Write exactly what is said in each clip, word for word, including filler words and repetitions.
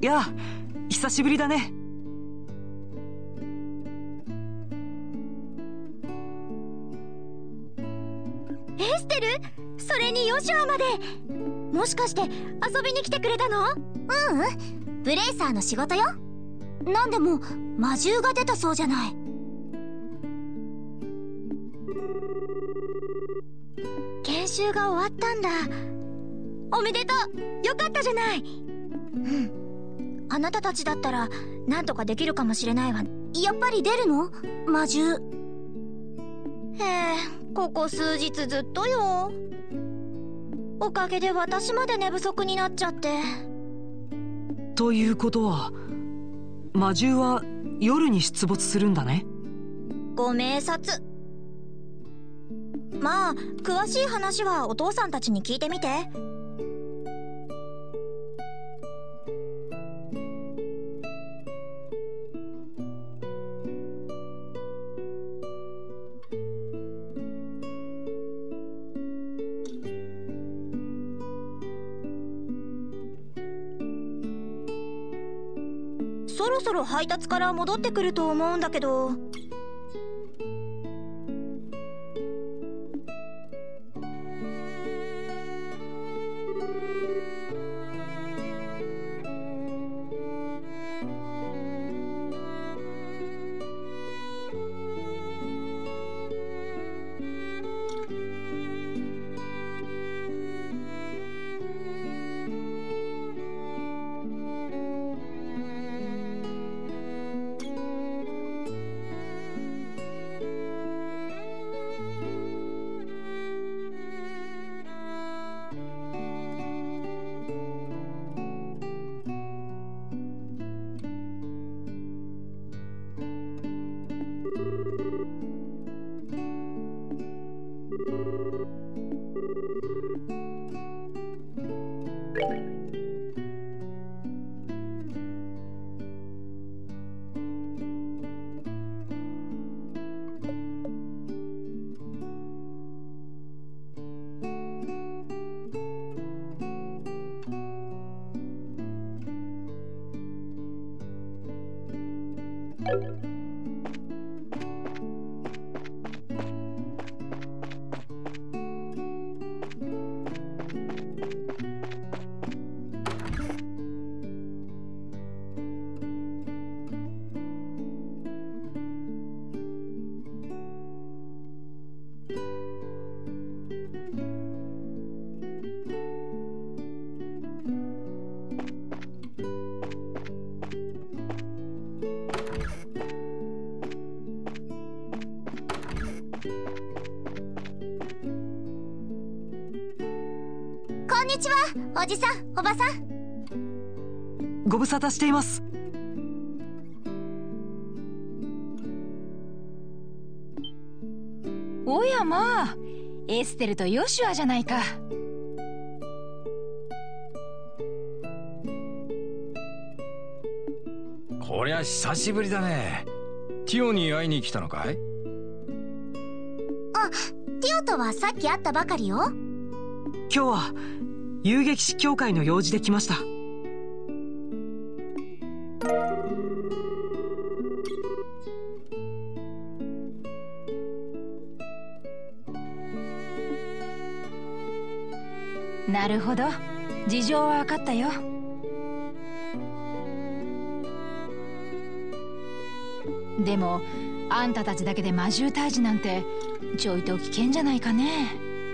や、久しぶりだね。 エステル、それにヨシュアまで。もしかして遊びに来てくれたの？ううん、ブレイサーの仕事よ。なんでも魔獣が出たそうじゃない。研修が終わったんだ。おめでとう。よかったじゃない。うん、あなたたちだったらなんとかできるかもしれないわ。やっぱり出るの？魔獣。へえ、ここ数日ずっとよ。おかげで私まで寝不足になっちゃって。 ということは魔獣は夜に出没するんだね。 ご明察。まあ詳しい話はお父さんたちに聞いてみて。そろそろ配達から戻ってくると思うんだけど。こんにちは、おじさん、おばさん。 ご無沙汰しています。 おやまあ、エステルとヨシュアじゃないか。 こりゃ久しぶりだね。ティオに会いに来たのかい？ あ、ティオとはさっき会ったばかりよ。 今日は遊撃士協会の用事で来ました。 なるほど、事情は分かったよ。でもあんたたちだけで魔獣退治なんてちょいと危険じゃないかね。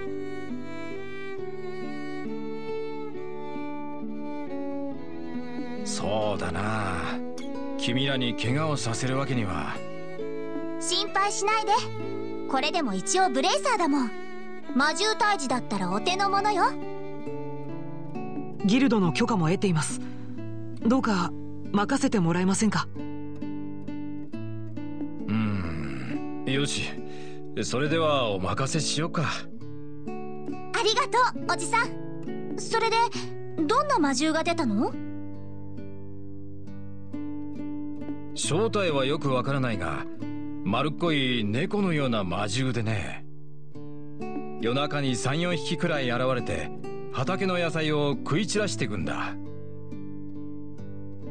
そうだな、君らに怪我をさせるわけには。 心配しないで。これでも一応ブレイサーだもん。魔獣退治だったらお手の物よ。 ギルドの許可も得ています。どうか任せてもらえませんか？ うーん、よし、それではお任せしようか。 ありがとう、おじさん。それでどんな魔獣が出たの？ 正体はよくわからないが、丸っこい猫のような魔獣でね。夜中にさん、よんひきくらい現れて畑の野菜を食い散らしていくんだ。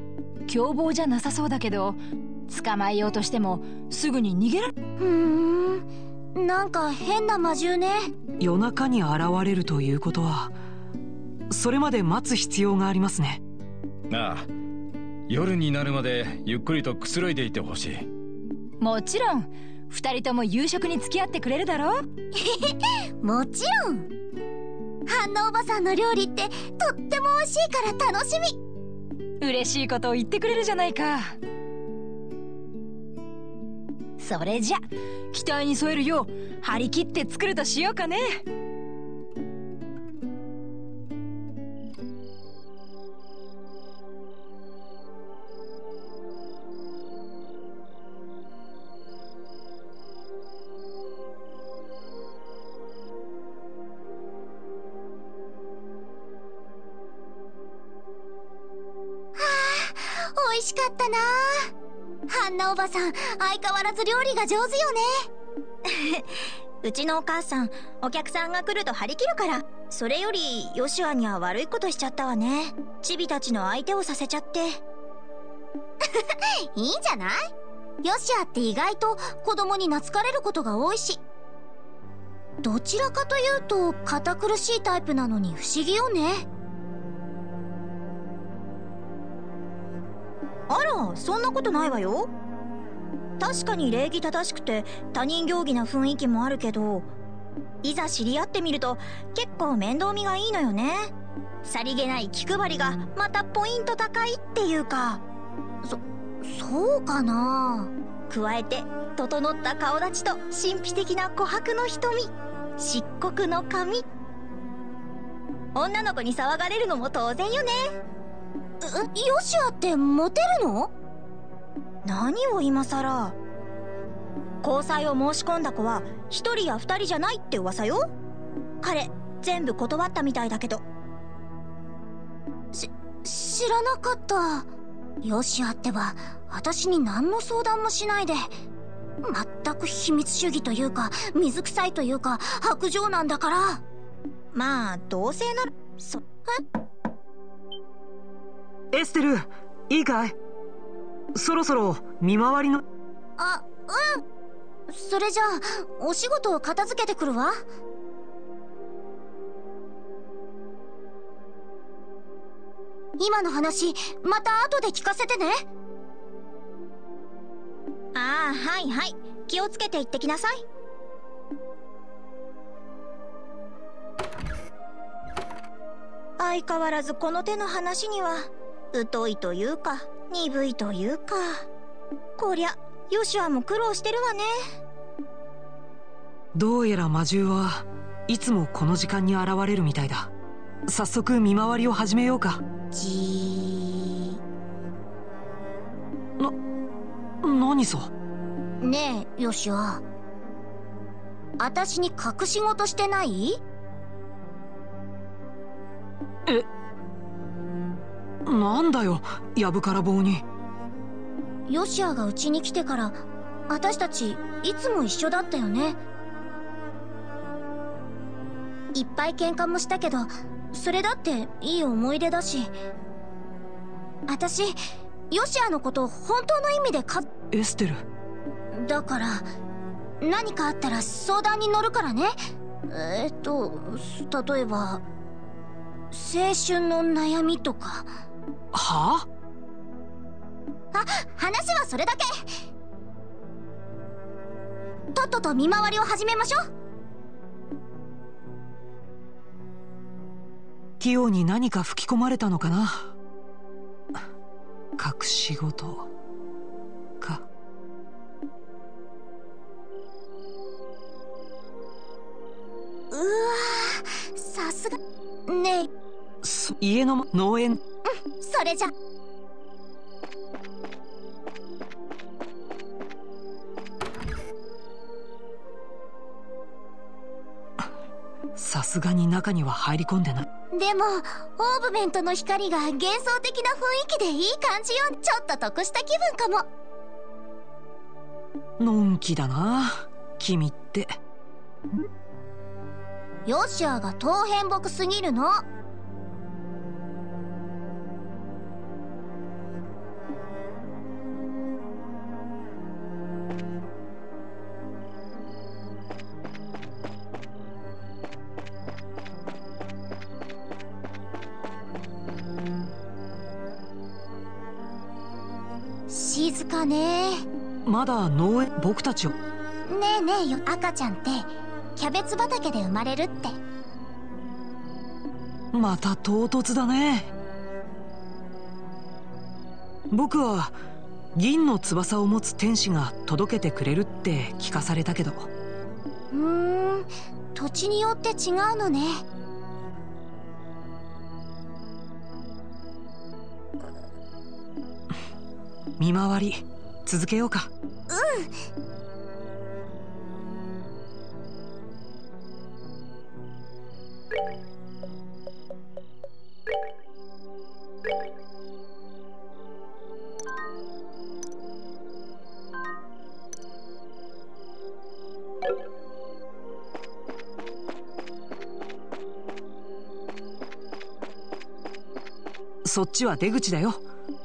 凶暴じゃなさそうだけど、捕まえようとしてもすぐに逃げられ。 ふーん、なんか変な魔獣ね。 夜中に現れるということは、それまで待つ必要がありますね。 ああ、夜になるまでゆっくりとくつろいでいてほしい。 もちろん二人とも夕食に付き合ってくれるだろ。 もちろん。ハンナおばさんの料理ってとっても美味しいから楽しみ。 嬉しいことを言ってくれるじゃないか。それじゃ期待に添えるよう張り切って作るとしようかね。 美味しかったな。ハンナおばさん相変わらず料理が上手よね。うちのお母さん、お客さんが来ると張り切るから。それよりヨシュアには悪いことしちゃったわね。チビたちの相手をさせちゃって。いいんじゃない？ヨシュアって意外と子供に懐かれることが多いし、どちらかというと堅苦しいタイプなのに不思議よね。あら、そんなことないわよ。確かに礼儀正しくて他人行儀な雰囲気もあるけど、いざ知り合ってみると結構面倒見がいいのよね。さりげない気配りがまたポイント高いっていうか。そ、そうかな。加えて整った顔立ちと神秘的な琥珀の瞳、漆黒の髪。女の子に騒がれるのも当然よね。ヨシュアってモテるの？何を今さら。交際を申し込んだ子は一人や二人じゃないって噂よ。彼全部断ったみたいだけど。し、知らなかった。ヨシュアってば私に何の相談もしないで、全く秘密主義というか水臭いというか薄情なんだから。まあ同性ならそえエステル、いいかい？そろそろ見回りの。 あ、うん。それじゃあお仕事を片付けてくるわ。今の話また後で聞かせてね。ああ、はいはい、気をつけて行ってきなさい。相変わらずこの手の話には疎いというか鈍いというか。こりゃヨシュアも苦労してるわね。 どうやら魔獣はいつもこの時間に現れるみたいだ。早速見回りを始めようか。 じな、何さ。 ねえヨシュア、私に隠し事してない？ え、なんだよやぶから棒に。 ヨシアがうちに来てから私たちいつも一緒だったよね。いっぱい喧嘩もしたけどそれだっていい思い出だし。私ヨシアのこと本当の意味でか。 エステル、 だから何かあったら相談に乗るからね。えー、っと例えば青春の悩みとか。 はあ？あ、話はそれだけ。とっとと見回りを始めましょう。 器用に何か吹き込まれたのかな。隠し事か。 うわー、さすがねえ。 そ家の農園。 うん、それじゃ。 さすがに中には入り込んでない。 でもオーブメントの光が幻想的な雰囲気でいい感じよ。ちょっと得した気分かも。 のんきだな君って。 ヨシュアが当変木すぎるの。 静かね。 まだ農園、僕たちを。 ねえねえよ、赤ちゃんってキャベツ畑で生まれるって。 また唐突だね。僕は銀の翼を持つ天使が届けてくれるって聞かされたけど。 うーん、土地によって違うのね。 見回り続けようか。 うん。 そっちは出口だよ。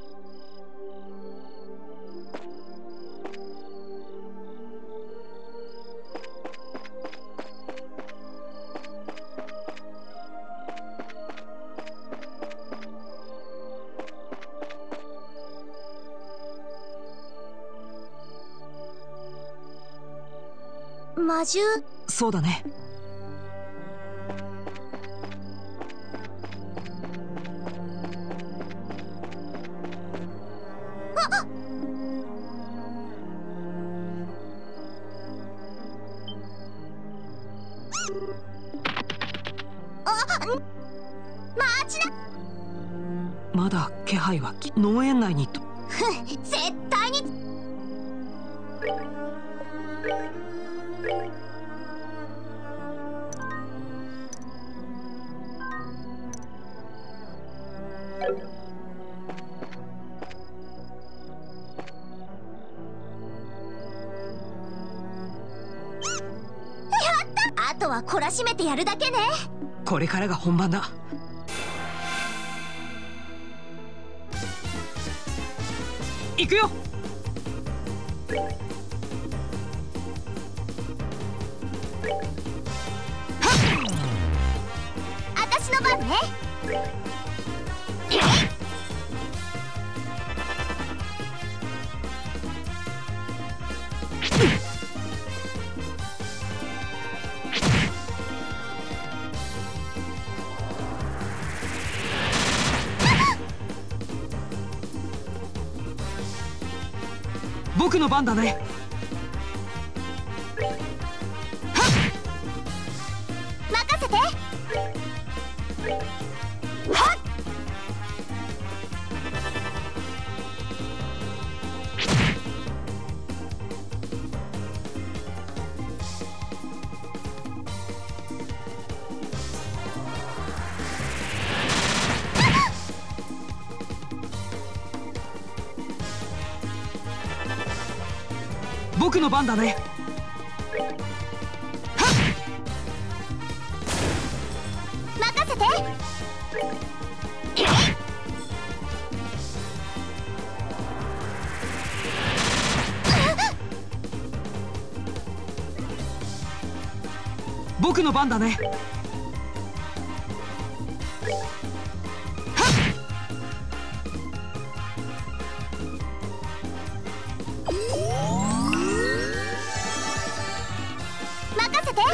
魔獣。 そうだね。まだ気配はき農園内にと。 絶対に。あとは懲らしめてやるだけね。 これからが本番だ。行くよ。 あたしの番ね。 僕の番だね。 任せて。 僕の番だね。 任せて。 僕の番だね。 任せて。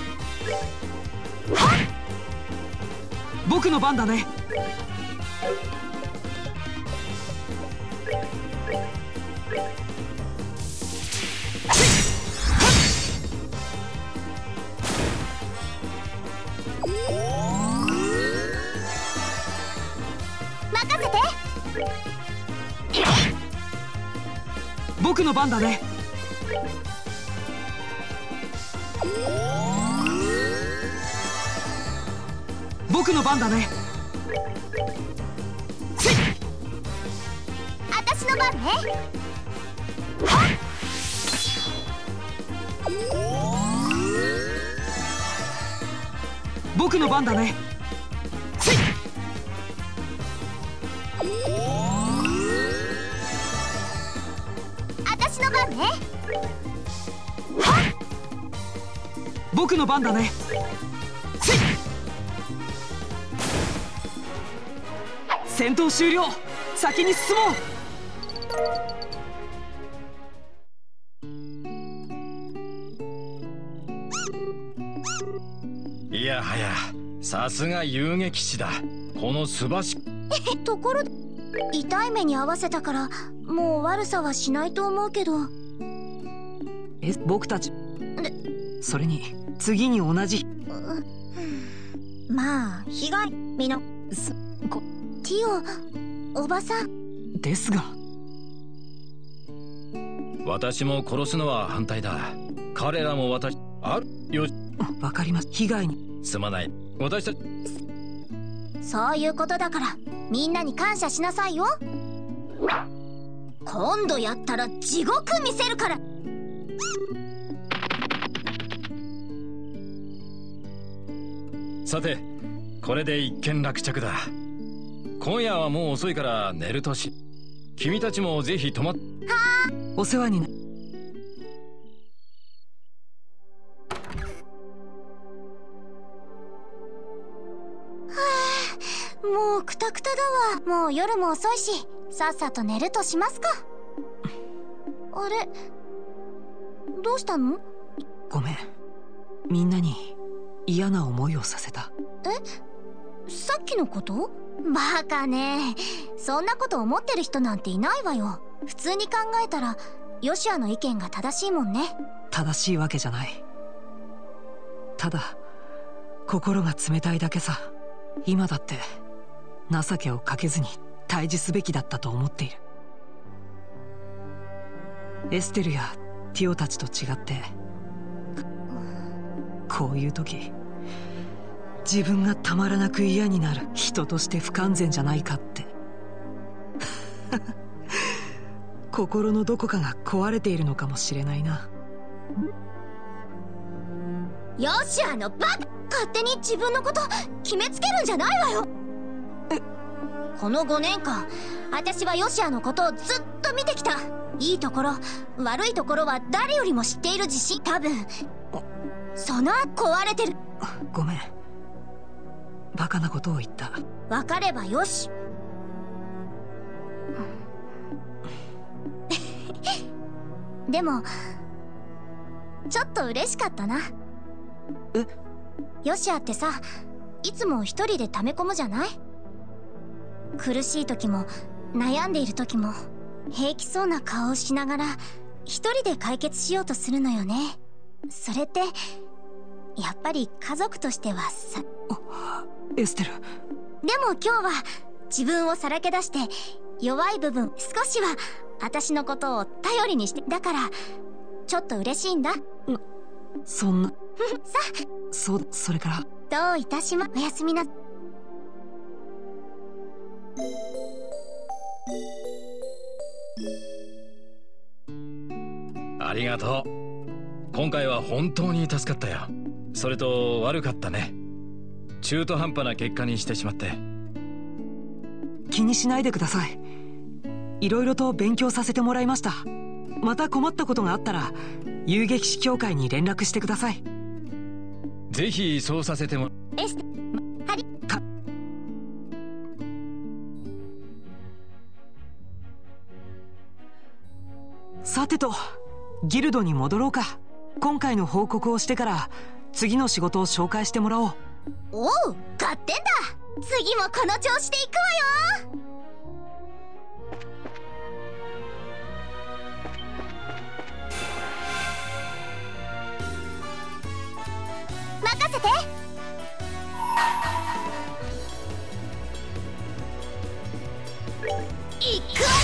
僕の番だね。 任せて。 僕の番だね。僕の番だね。 あたしの番ね。 僕の番だね。 あたしの番ね。 僕の番だね。戦闘終了。先に進もう。 いやはや、さすが遊撃士だ。このすばしところで痛い目に遭わせたからもう悪さはしないと思うけど。 え、僕たちそれに次に同じ。 まあ被害みのこティオおばさんですが、 私も殺すのは反対だ。彼らも私あるよ。 わかります。被害にすまない。私たちそういうことだからみんなに感謝しなさいよ。今度やったら地獄見せるから。 さて、これで一件落着だ。今夜はもう遅いから寝るとし。君たちもぜひ泊まっ。 お世話にな。 もうクタクタだわ。もう夜も遅いしさっさと寝るとしますか。あれ、どうしたの？ ごめん、みんなに嫌な思いをさせた。 え、さっきのこと？バカね。そんなこと思ってる人なんていないわよ。普通に考えたらヨシアの意見が正しいもんね。 正しいわけじゃない。ただ心が冷たいだけさ。今だって情けをかけずに対峙すべきだったと思っている。エステルやティオたちと違ってこういう時自分がたまらなく嫌になる。人として不完全じゃないかって心のどこかが壊れているのかもしれないな。 ヨシアのバカ！勝手に自分のこと決めつけるんじゃないわよ。 え、 このごねんかん私はヨシアのことをずっと見てきた。いいところ悪いところは誰よりも知っている自信。多分その壊れてる。 ごめん、バカなことを言った。 分かればよし。でもちょっと嬉しかったな。 え？ ヨシアってさ、いつも一人で溜め込むじゃない？苦しい時も悩んでいる時も平気そうな顔をしながら一人で解決しようとするのよね。それってやっぱり家族としてはさ。 エステル。 でも今日は自分をさらけ出して弱い部分少しは私のことを頼りにして、だからちょっと嬉しいんだ。 そんなさそう、それからどういたしま。おやすみな。 ありがとう。今回は本当に助かったよ。それと悪かったね。中途半端な結果にしてしまって。 気にしないでください。いろいろと勉強させてもらいました。また困ったことがあったら遊撃士協会に連絡してください。 ぜひそうさせても。 エステハリかさてとギルドに戻ろうか。今回の報告をしてから次の仕事を紹介してもらおう。 おう、合点だ。次もこの調子でいくわよ。任せて。いくわよ。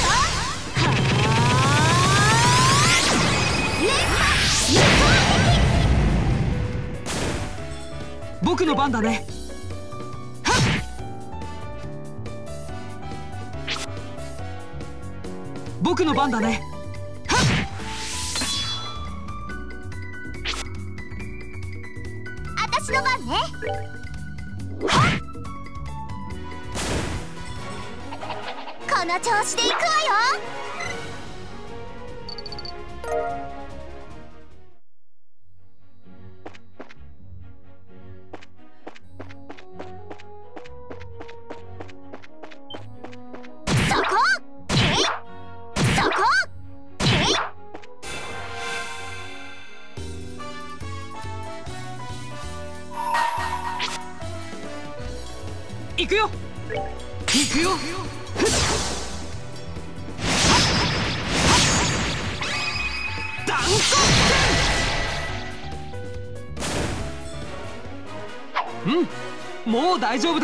僕の番だね。はっ、僕の番だね。はっ、 私の番ね。この調子でいくわよ。そこ！えい！そこ！えい！ 行くよ行くよ。断骨剣。うん、もう大丈夫だ。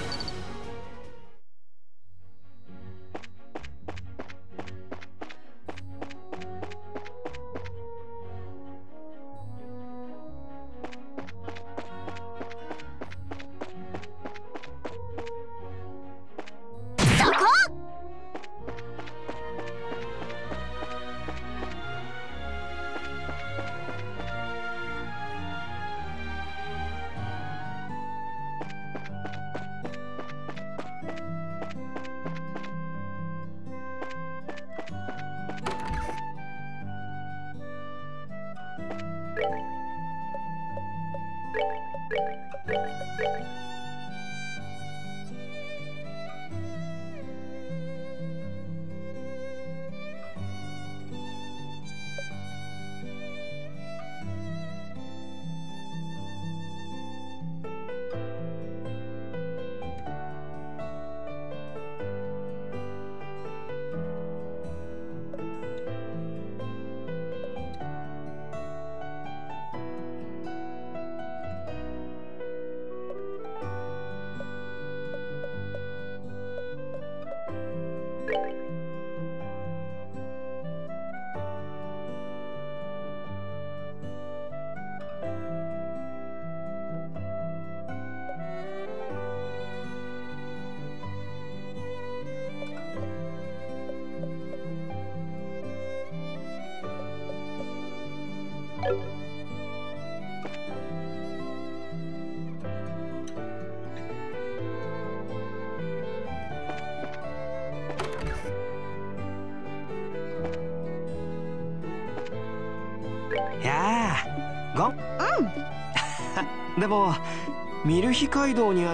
やあ、ゴン。うん。でもミルヒ街道にある。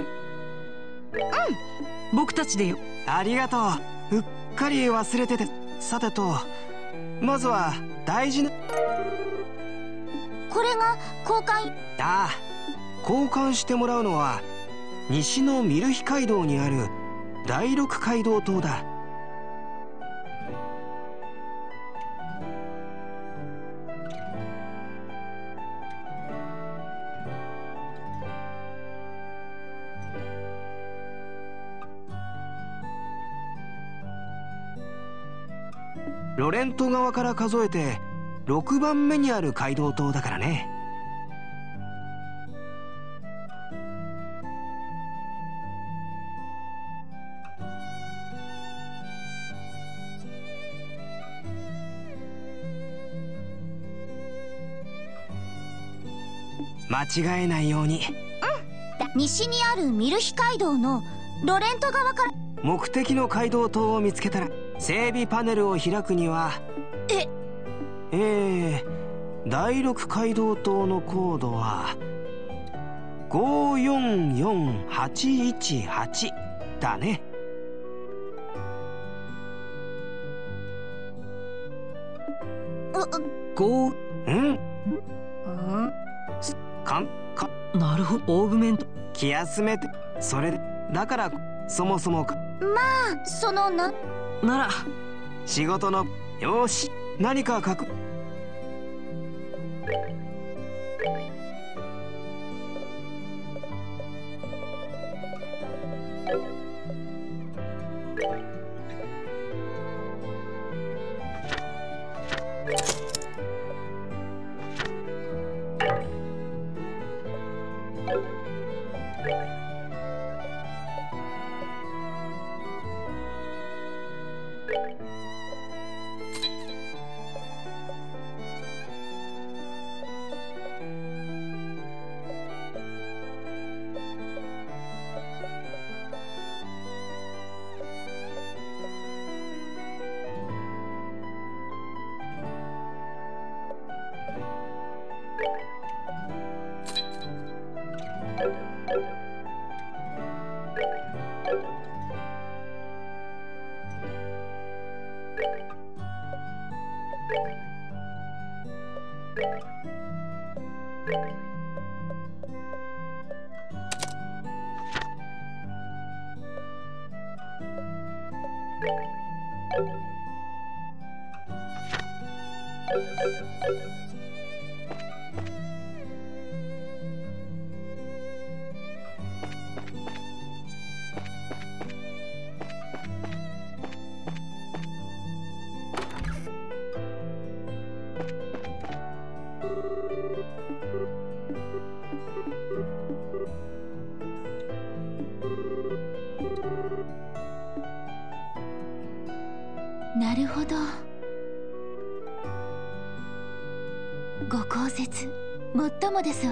うん、僕たちでよ。 ありがとう。うっかり忘れてて。さてと、まずは大事な。 これが交換。 ああ、交換してもらうのは西のミルヒ街道にある第六街道島だ。ロレント側から数えてろくばんめにある街道島だからね。間違えないように。 うん。西にあるミルヒ街道のロレント側から。 目的の街道島を見つけたら整備パネルを開くには。 ええー、第六街道島のコードはごよんよんはちいちはちだね。 ご。 うんかんかなるほど、オーグメント。 気休めて。それでだからそもそもか。 まあそのななら仕事の。よし、何か書く。 なるほど。ご高説もっともですわ。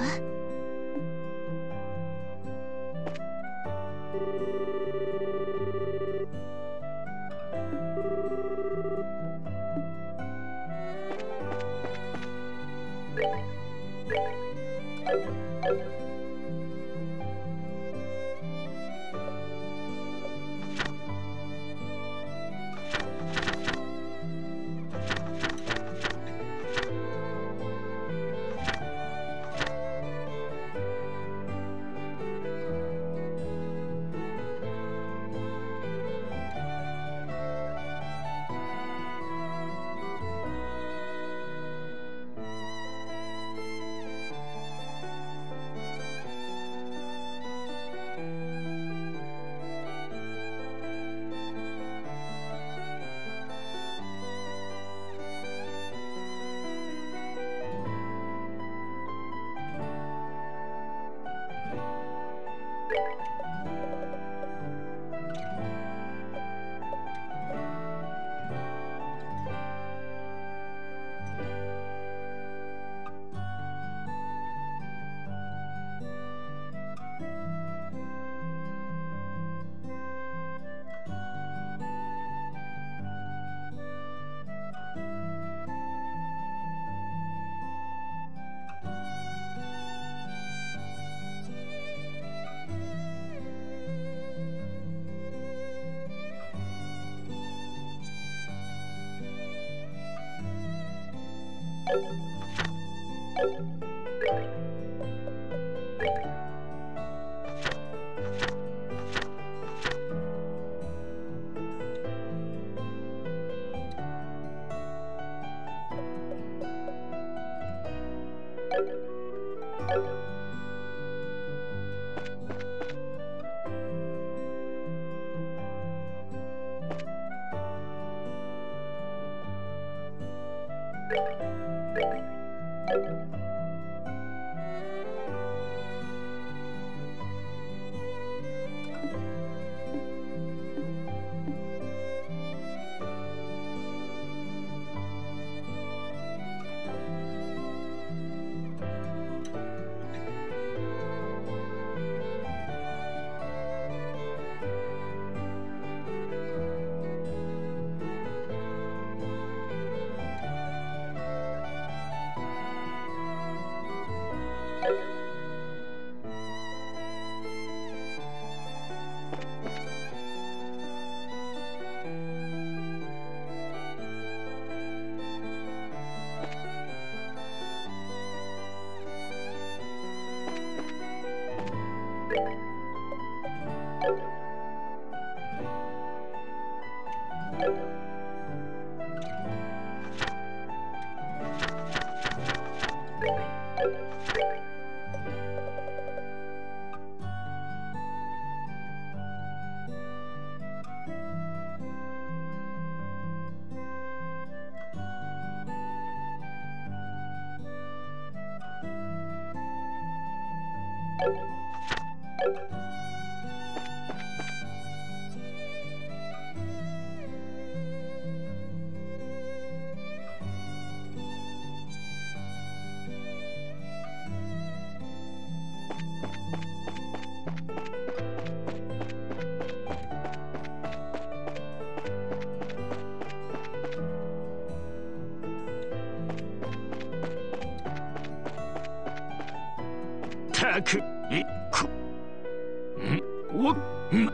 たくいくんおん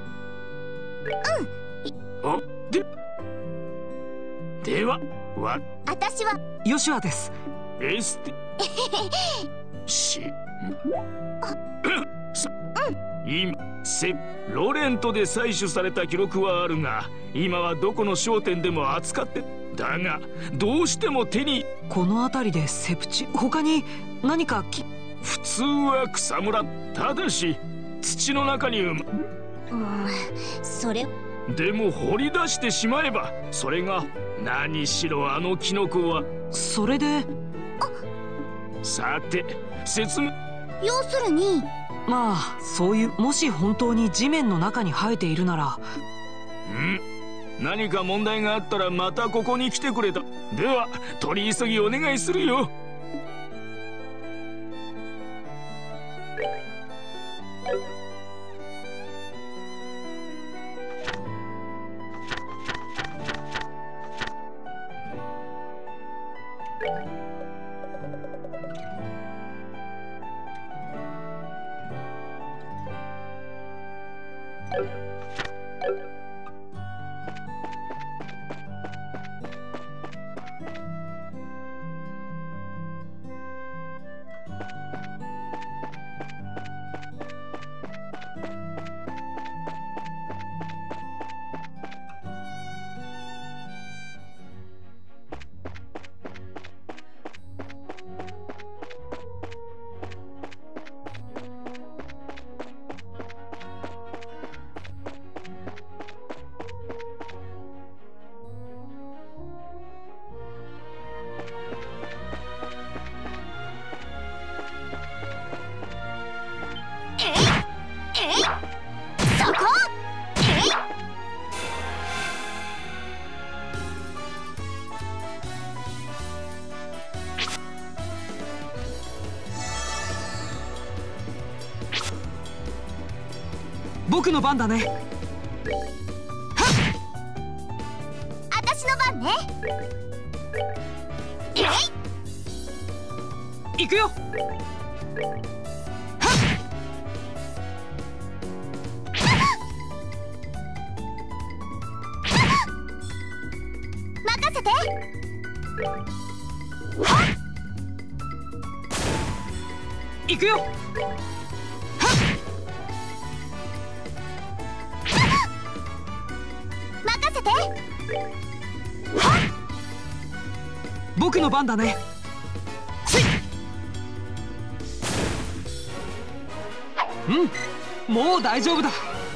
おでではわ私はヨシュアです。 エステしんさ今セロレントで採取された記録はあるが、今はどこの商店でも扱ってだが、どうしても手に。 この辺りでセプチ、他に何かき。 普通は草むら、ただし土の中に埋ま。 うんそれでも掘り出してしまえば、それが何しろあのキノコは。 それでさて説明。 要するにまあそういう、もし本当に地面の中に生えているなら。 ん何か問題があったらまたここに来てくれた。では取り急ぎお願いするよ。 僕の番だね。 私の番ね。 行くよ。 任せて。 行くよ。 任せて。 僕の番だね。うん、もう大丈夫だ。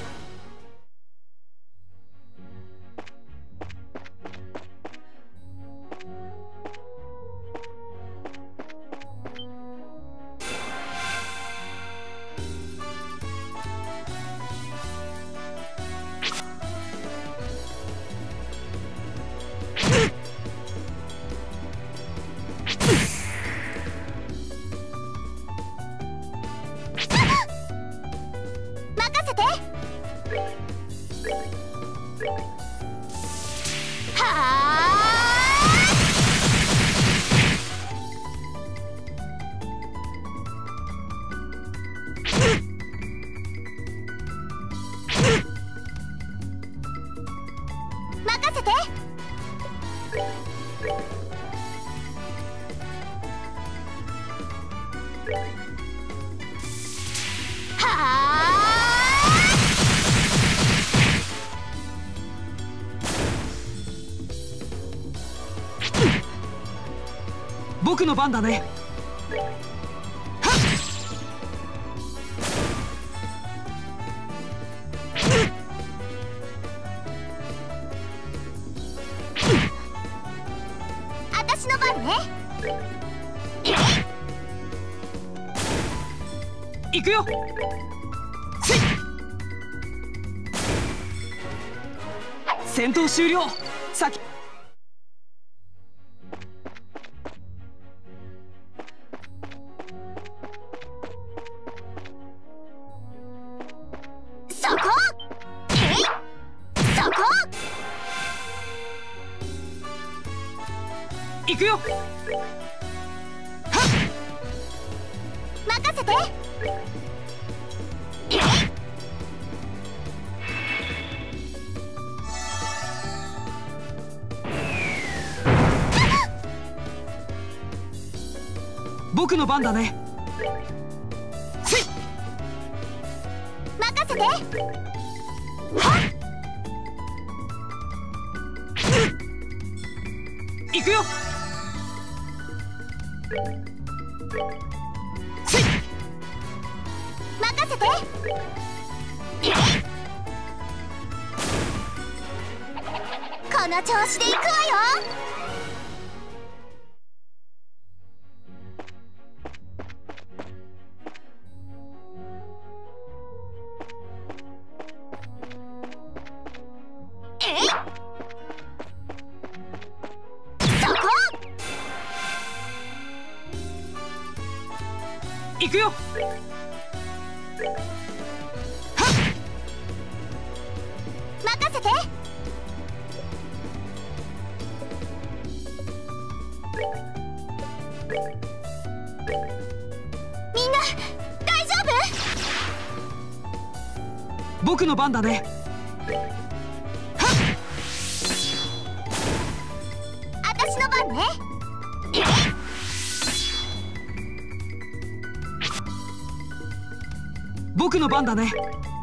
僕の番だね。 私の番ね。 行くよ。戦闘終了。先。 そこ。そこ。 行くよ。 任せて。 僕の番だね。 任せて。はっ、 行くよ。せい、 任せて。この調子で行くわよ。えい、そこ。 行くよ。 任せて。みんな大丈夫？ 僕の番だね。 私の番ね。 僕の番だね。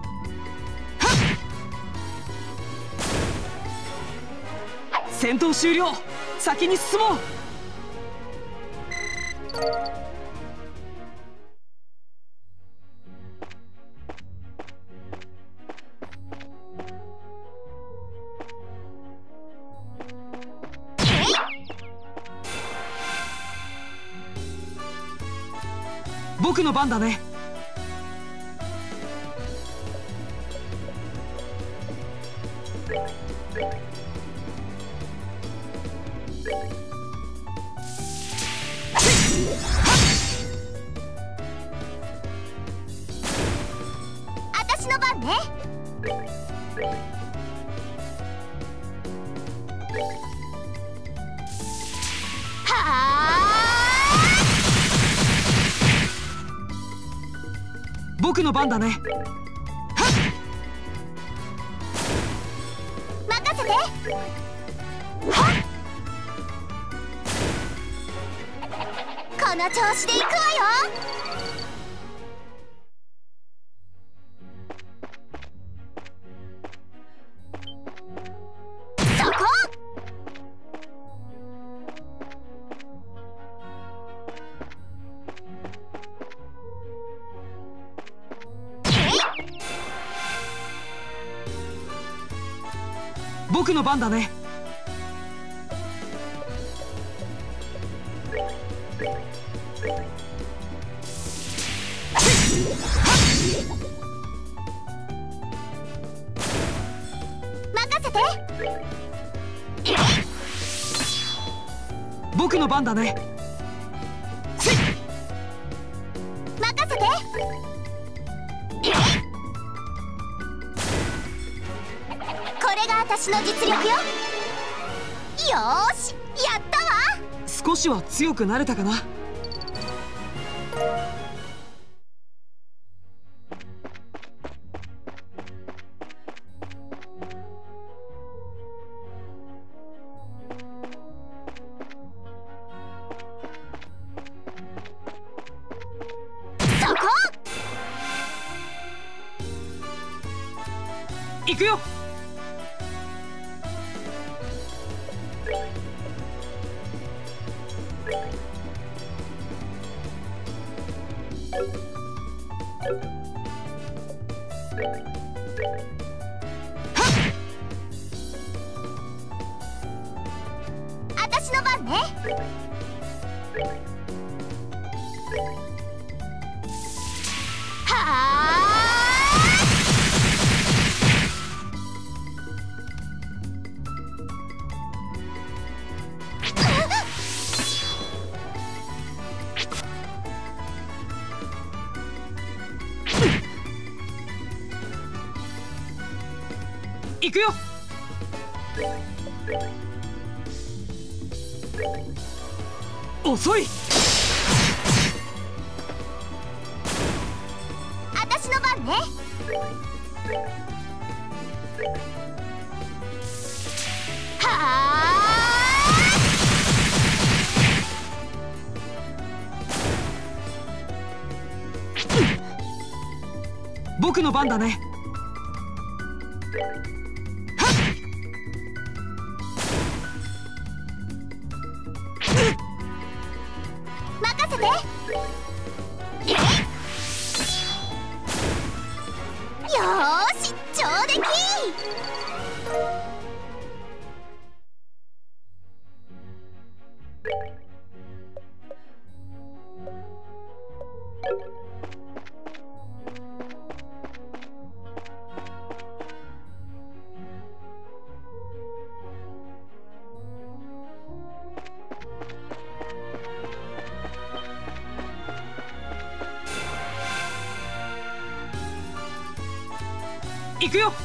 戦闘終了。先に進もう。僕の番だね。 私の番ね。はあ、 僕の番だね。 任せて。はっ、この調子で行くわよ。そこ。 僕の番だね。 任せて。 僕の番だね。 任せて。これが私の実力よ。よーし、やったわ。 少しは強くなれたかな。 そこ。 行くよ。 私の番ね。はあ、 行くよ。遅い。 私の番ね。はあ、 僕の番だね。 任せて。よーし、上出来。 行くよ。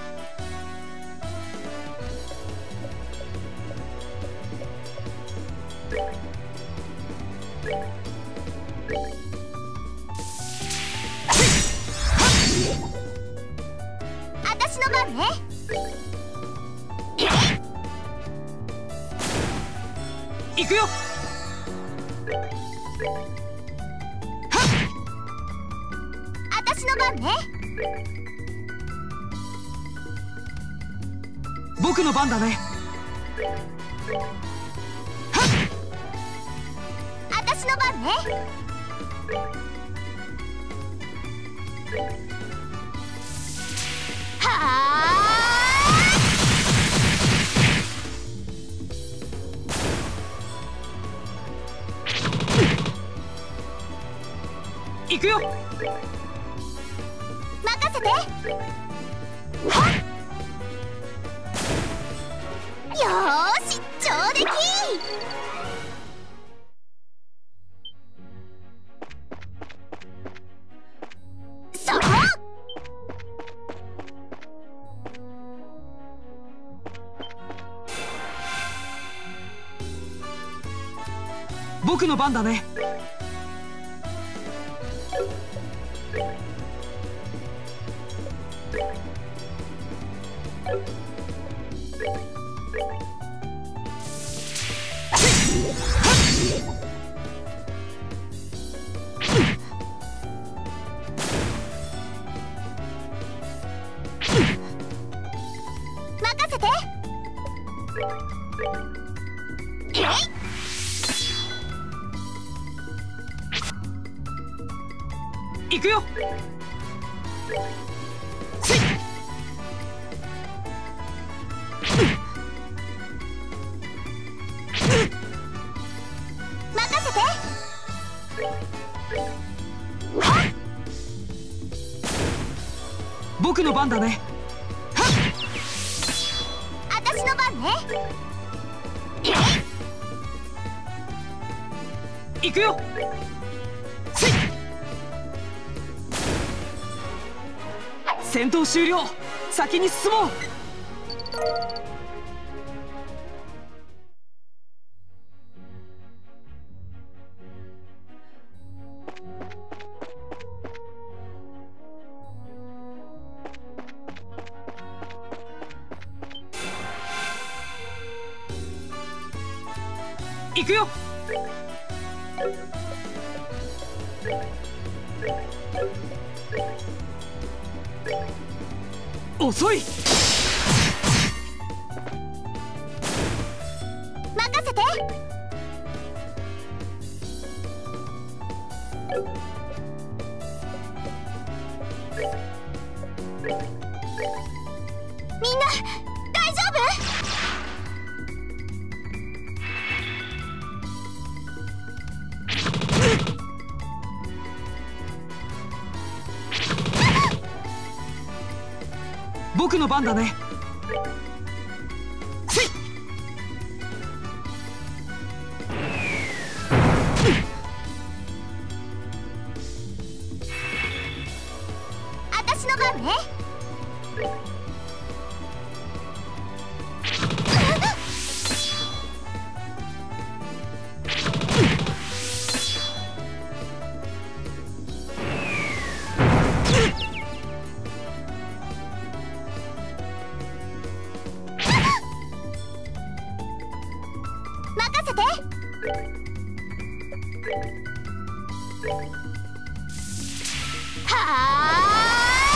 私の番ね。 行くよ。 私の番ね。 僕の番だね。 私の番ね。はあ。 行くよ。 任せて。はっ。よーし、上出来。そこ。 僕の番だね。 任せて。えい。 行くよ。せい。 任せて。 僕の番だね。 私の番ね。 行くよ。せい。戦闘終了。先に進もう。行くよ。遅い。 任せて。みんな大丈夫？ 僕の番だね。せい。 私の番ね。任せて。はあ。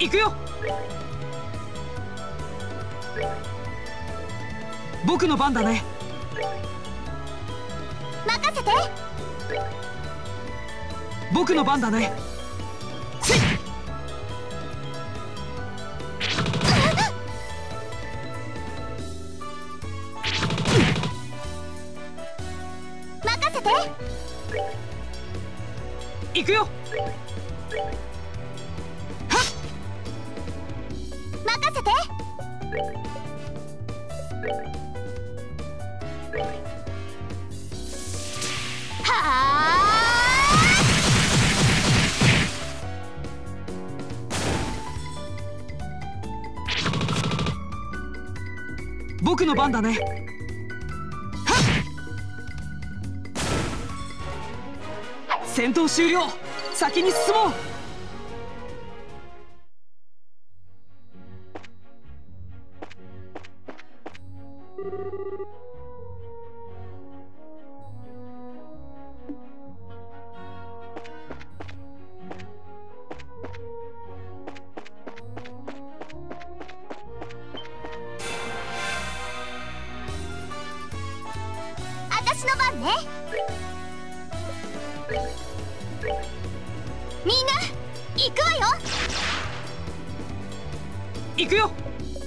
行くよ。僕の番だね。 任せて。 僕の番だね。せい。 任せて。 行くよ。 任せて。はあ。 僕の番だね。戦闘終了。先に進もう。 私の番ね。みんな行くわよ。 行くよ。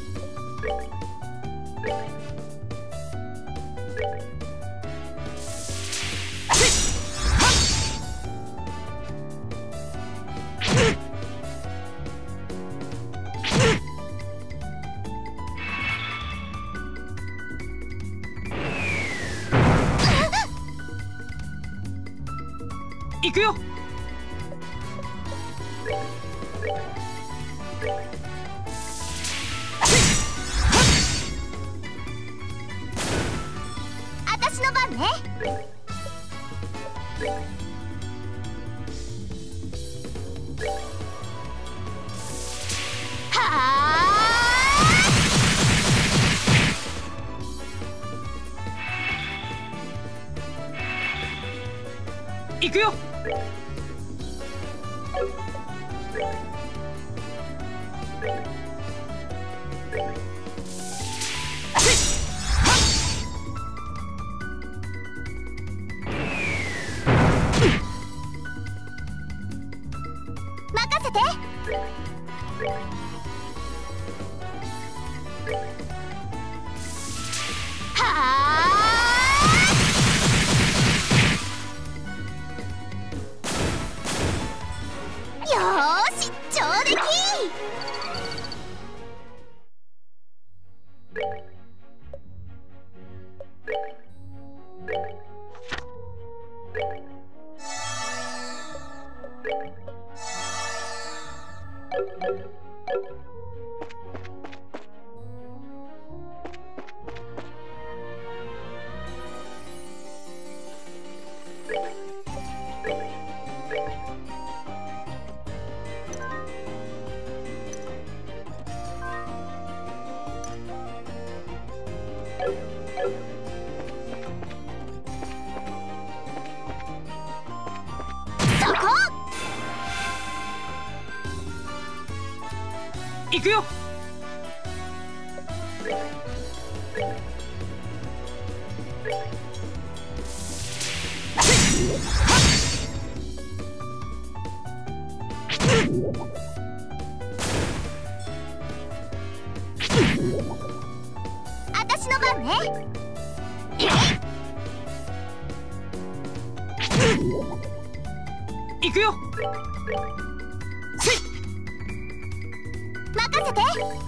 行くよ。 私の番ね。はあ。 行くよ。 任せて。はあ。よーし、上出来。そこ。 行くよ。 私の番ね。 行くよ。せい。 任せて。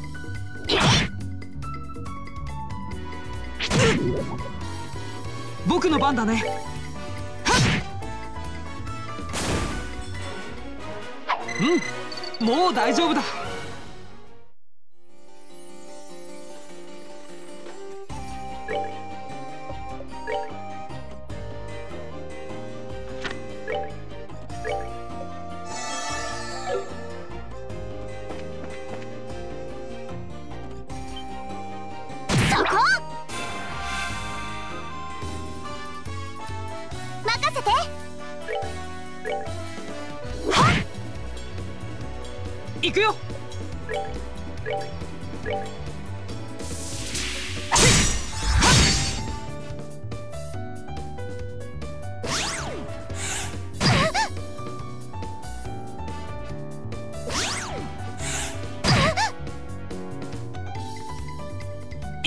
僕の番だね。うん、もう大丈夫だ。 そこ。任せて。 行くよ。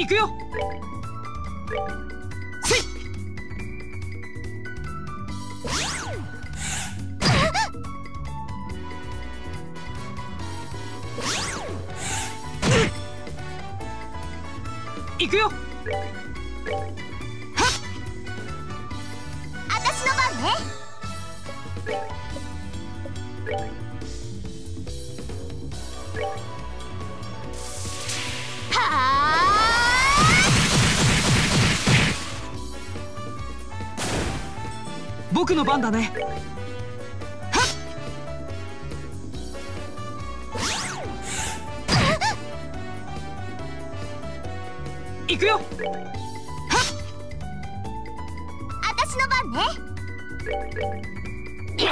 行くよ。せい。行くよ。 あたしの番ね。はあ。 僕の番だね。行くよ。 あたしの番ね。えい。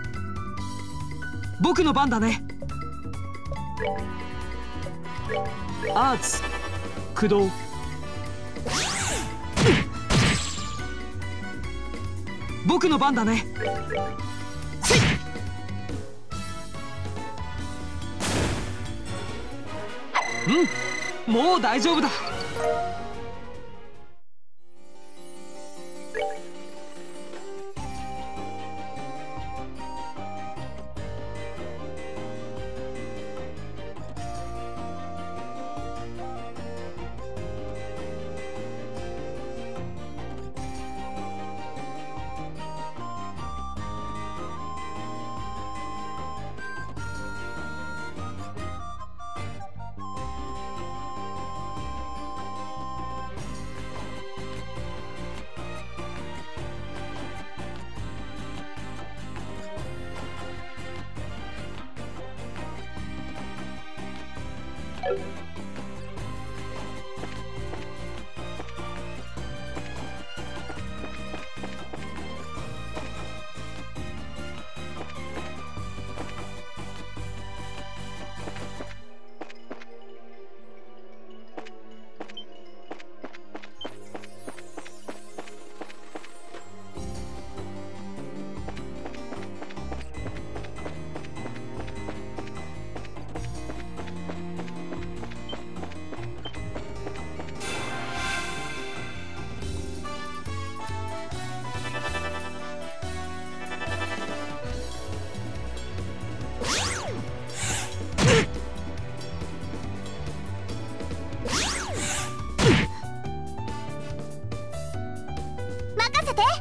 僕の番だね。アーツ駆動。僕の番だね。せい。うん、もう大丈夫だ。 任せて。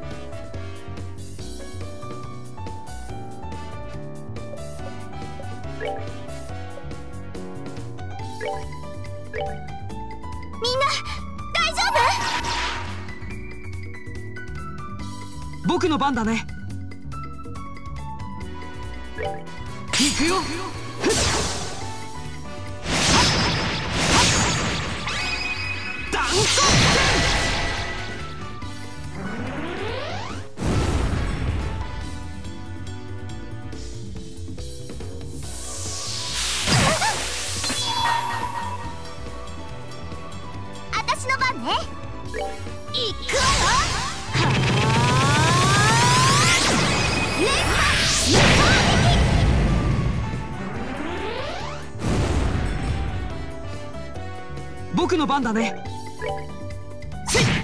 みんな大丈夫？ 僕の番だね。行くよ。断層あたしの番ね。行くわよ。連覇無効撃。 僕の番だね。せい。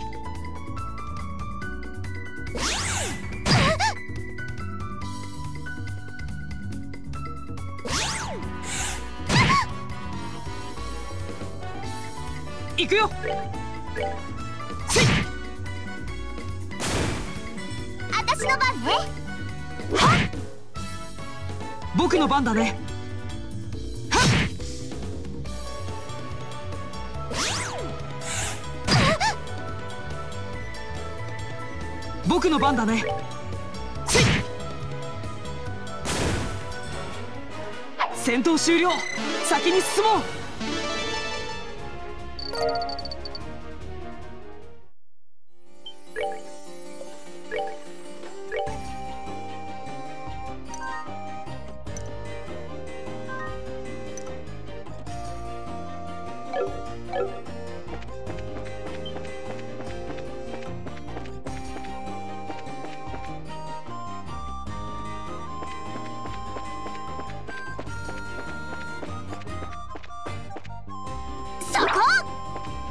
行くよ。せい。 あたしの番ね。 はっ。僕の番だね。はっ。僕の番だね。せい。戦闘終了。先に進もう。 そこ。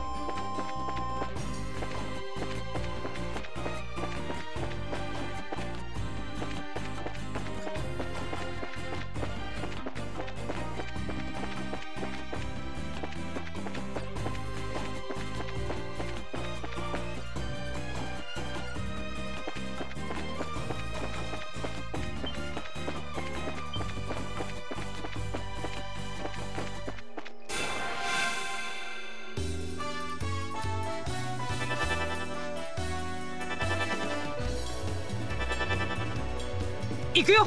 行くよ。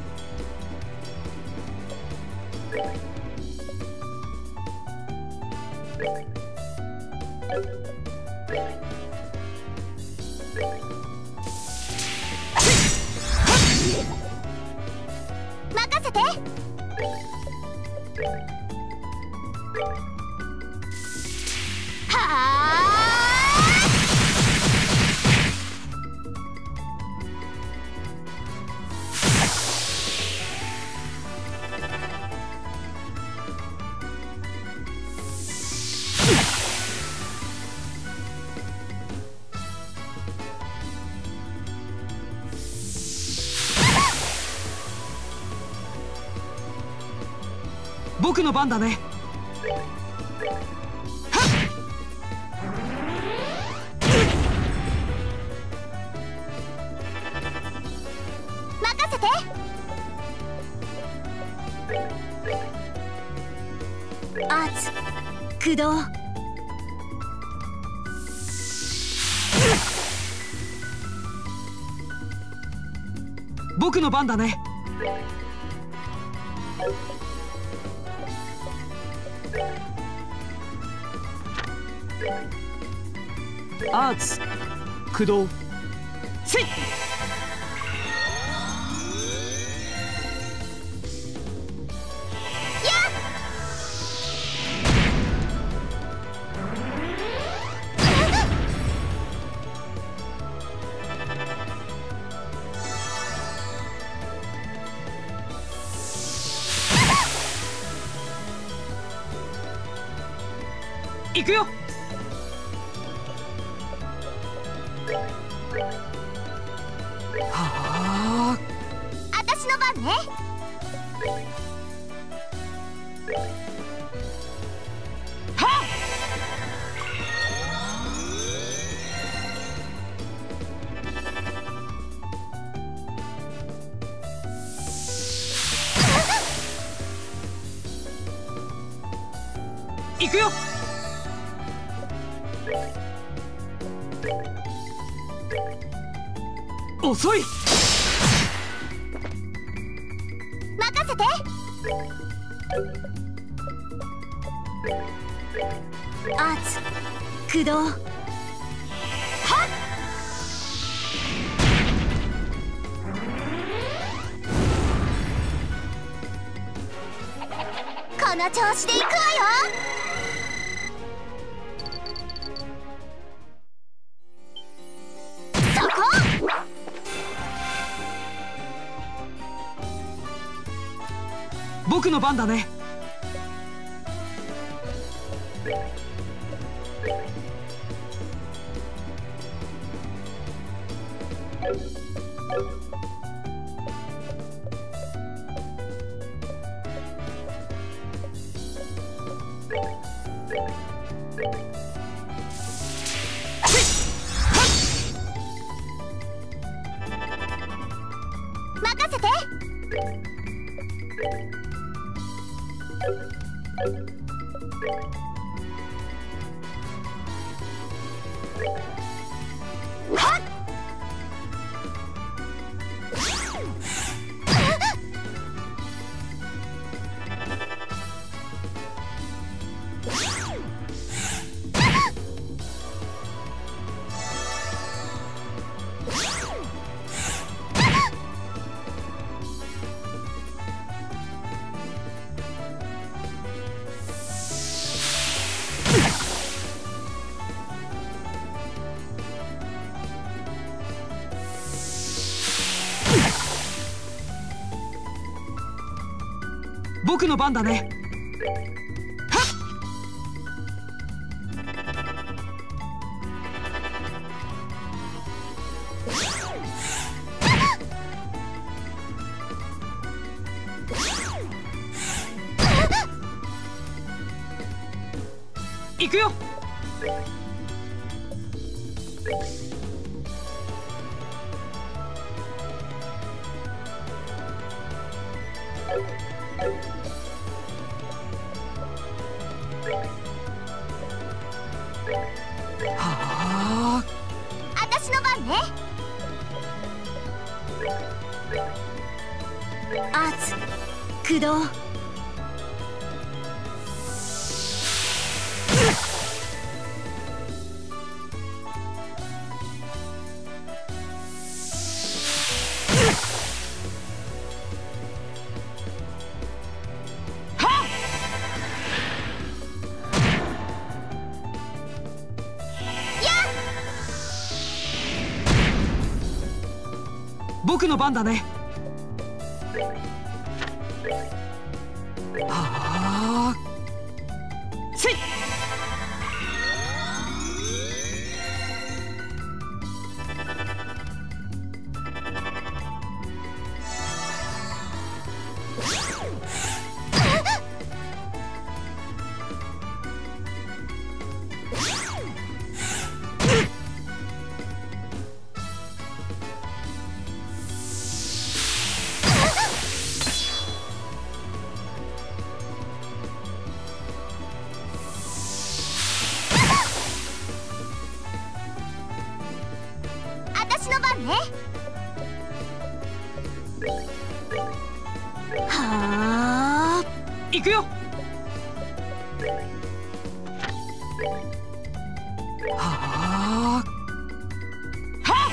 任せて。はあ。 僕の番だね。 任せて。アーツ駆動。 僕の番だね。アーツ駆動。せい。行くよ。はあ。 私の番ね。 はっ。行くよ。遅い。 任せて。アーツ駆動。はっ。この調子でいくわよ。そこ。 僕の番だね。 任せて。はっ。 僕の番だね。はっ。行くよ。はあ。 私の番ね。 アーツ駆動。 僕の番だね。はあ、せい。 私の番ね。はあ、 行くよ。はあ、は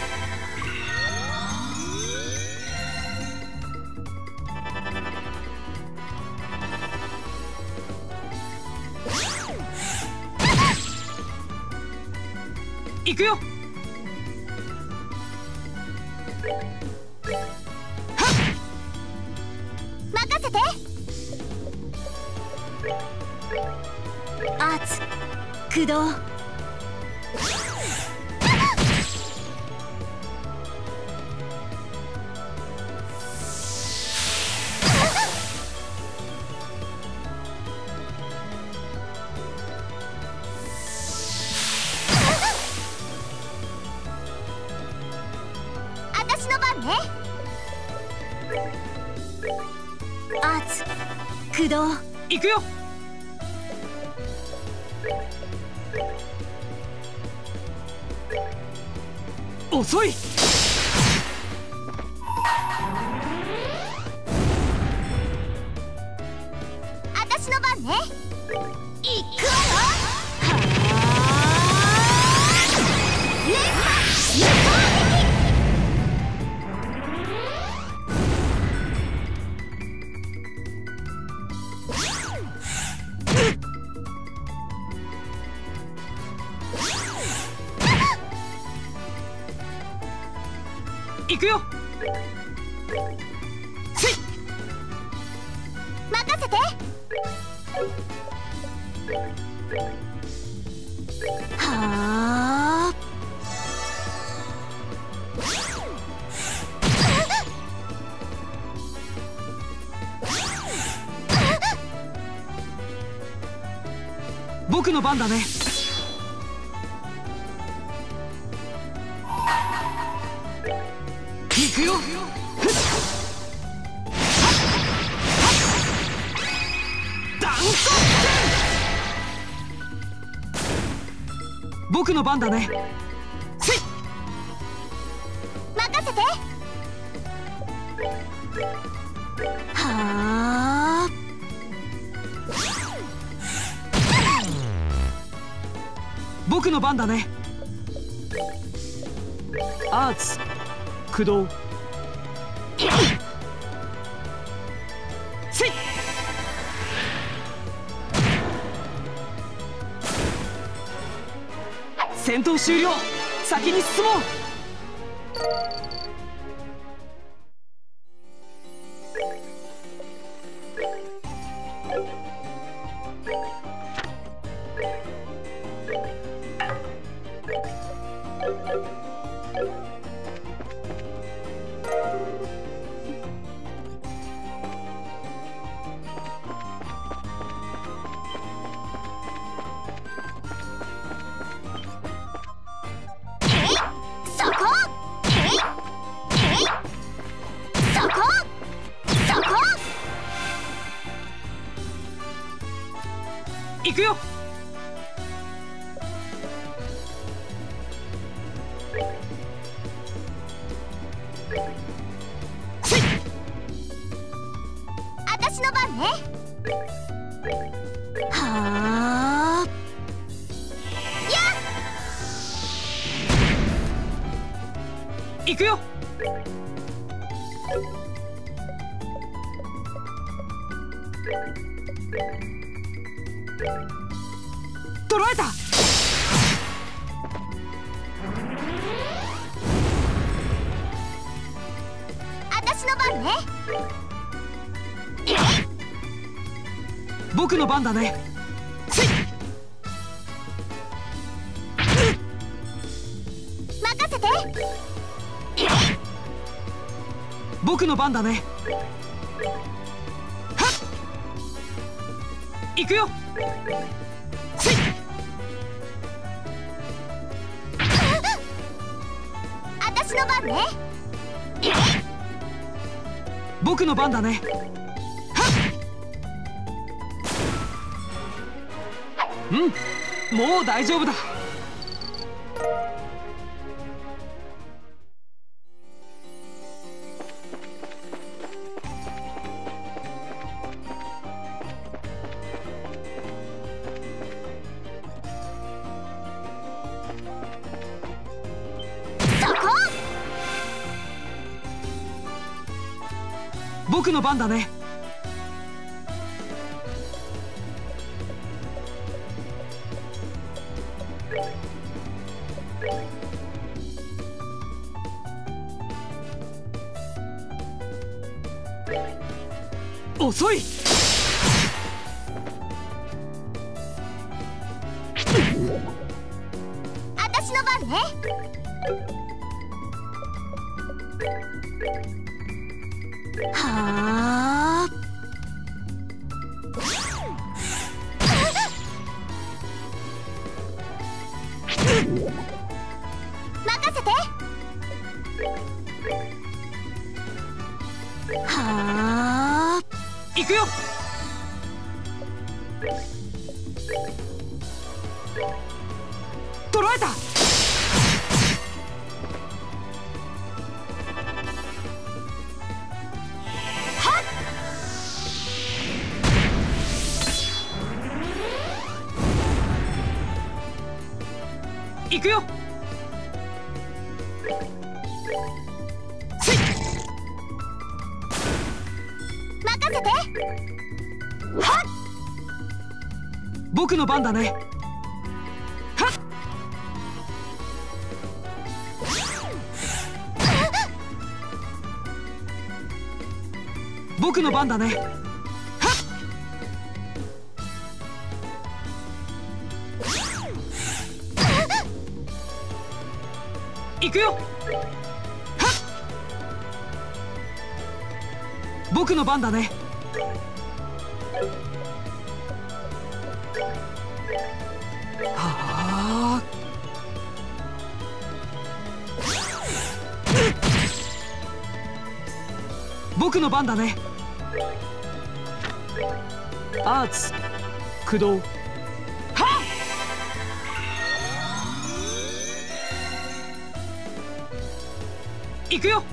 行くよ。 任せて。アーツ駆動。私の番ね。アーツ駆動。 行くよ。遅い。 私の番ね。行くわよ。はあ、連覇輸送行くよ。せい。 任せて。はあ、 僕の番だね。行くよ。断骨剣。僕の番だね。せい。 任せて。はあ、 僕の番だね。アーツ駆動。せい。戦闘終了。先に進もう。 そこ。えいえい、そこそこ。 行くよ。せい。 行くよ。捕らえた。 私の番ね。 僕の番だね。 任せて。 僕の番だね。はっ、行くよ。 私の番ね。 僕の番だね。うん、もう大丈夫だ。僕の番だね。遅い。 私の番ね。はあ。任せて。はあ。 行くよ。捕らえた。行くよ。 任せて。 はっ、僕の番だね。はっ、僕の番だね。はっ、行くよ。はっ、僕の番だね。はあ。僕の番だね。アーツ駆動。はっ、行くよ。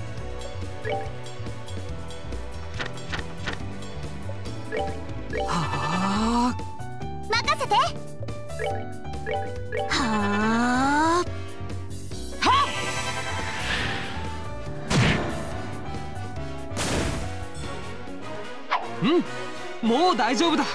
はあ。 任せて。はあ。 はっ、うん、もう大丈夫だ。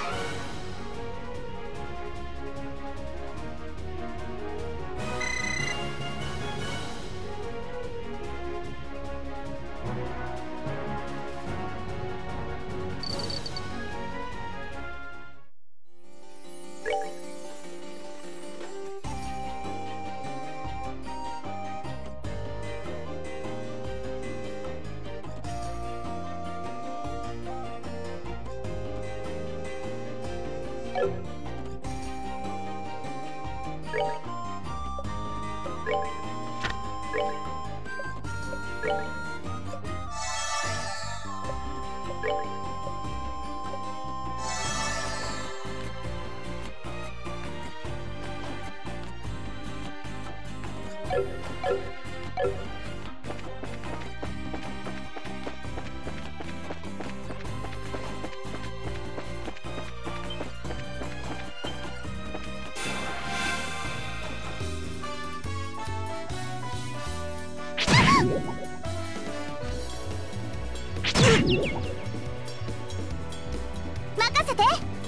任せて。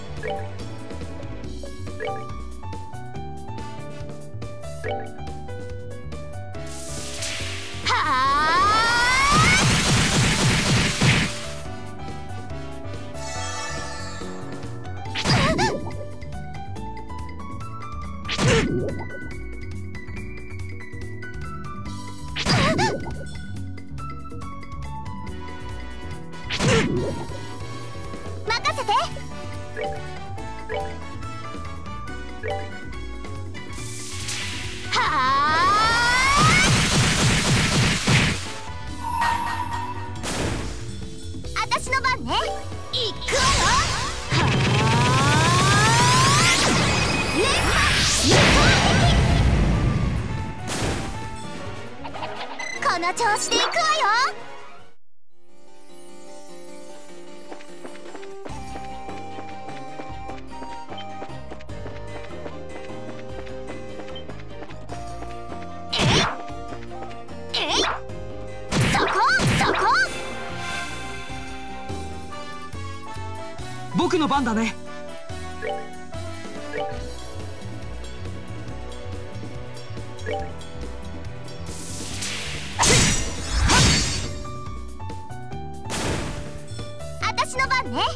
任せて。はあ、あたしの番ね。いくわよ。はあ、連覇。この調子でいくわよ。 僕の番だね。 あたしの番ね。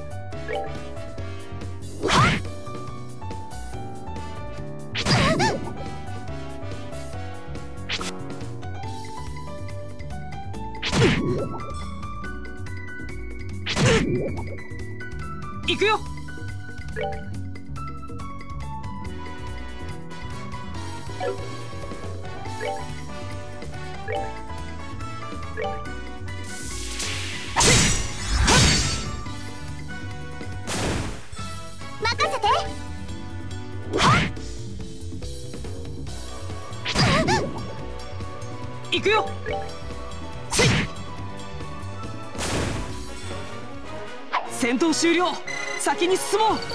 行くよ。 任せて。 行くよ。戦闘終了。先に進もう。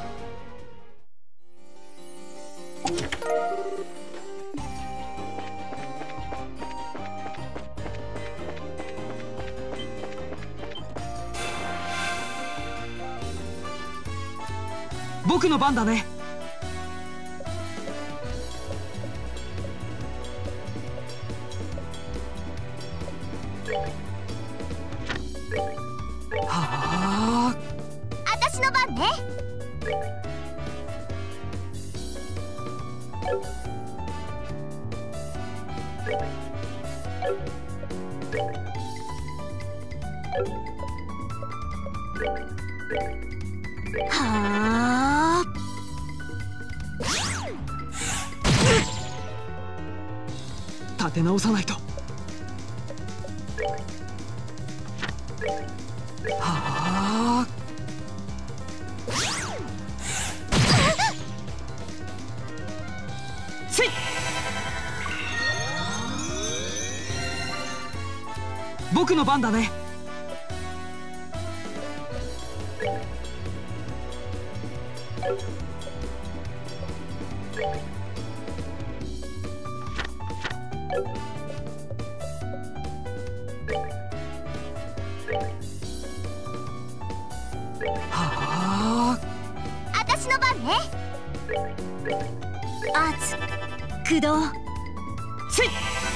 僕の番だね。はあ、 あたしの番ね。はあ、 立て直さないと。はあ、せい。僕の番だね。はあ、 あたしの番ね。圧駆動。 せい。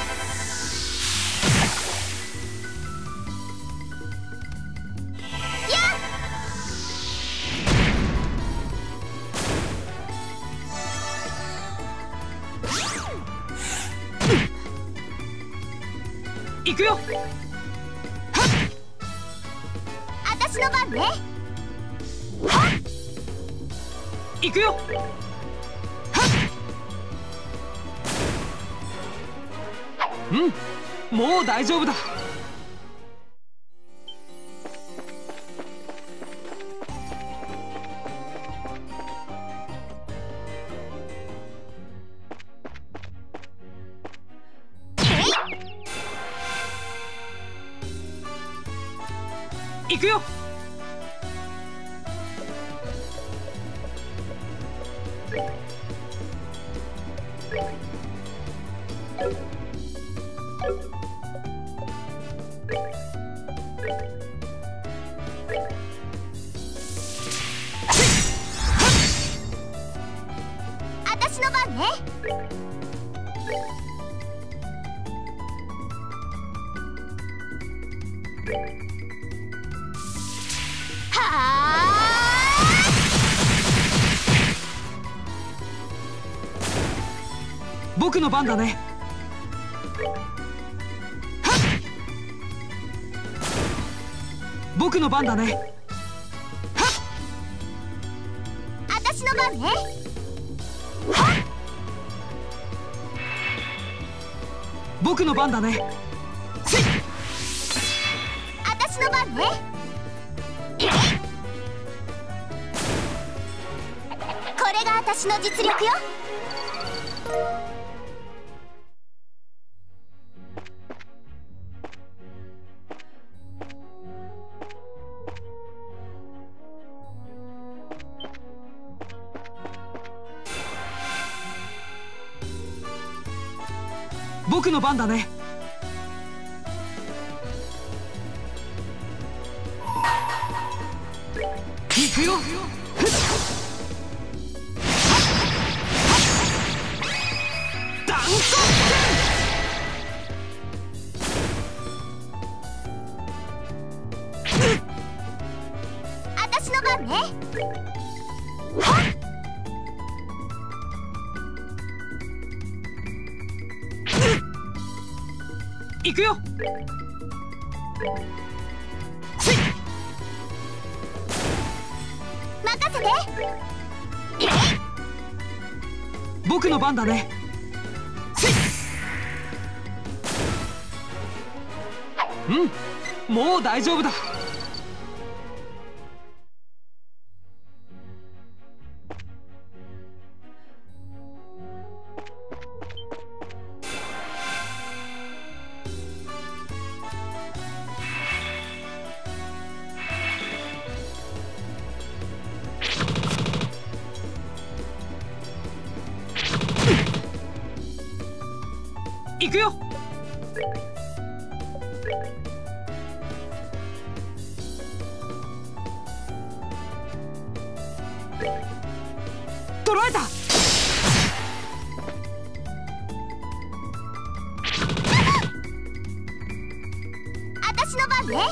行くよ。 あたしの番ね。 行くよ。うん、もう大丈夫だ。行くよ。 僕の番だね。僕の番だね。 私の番ね。 僕の番だね。 私の番ね。これが私の実力よ。 僕の番だね。行くよ。断骨剣。 私の番ね。 行くよ。 任せて。 僕の番だね。うん、もう大丈夫だ。行くよ。捕らえた。 私の番ね。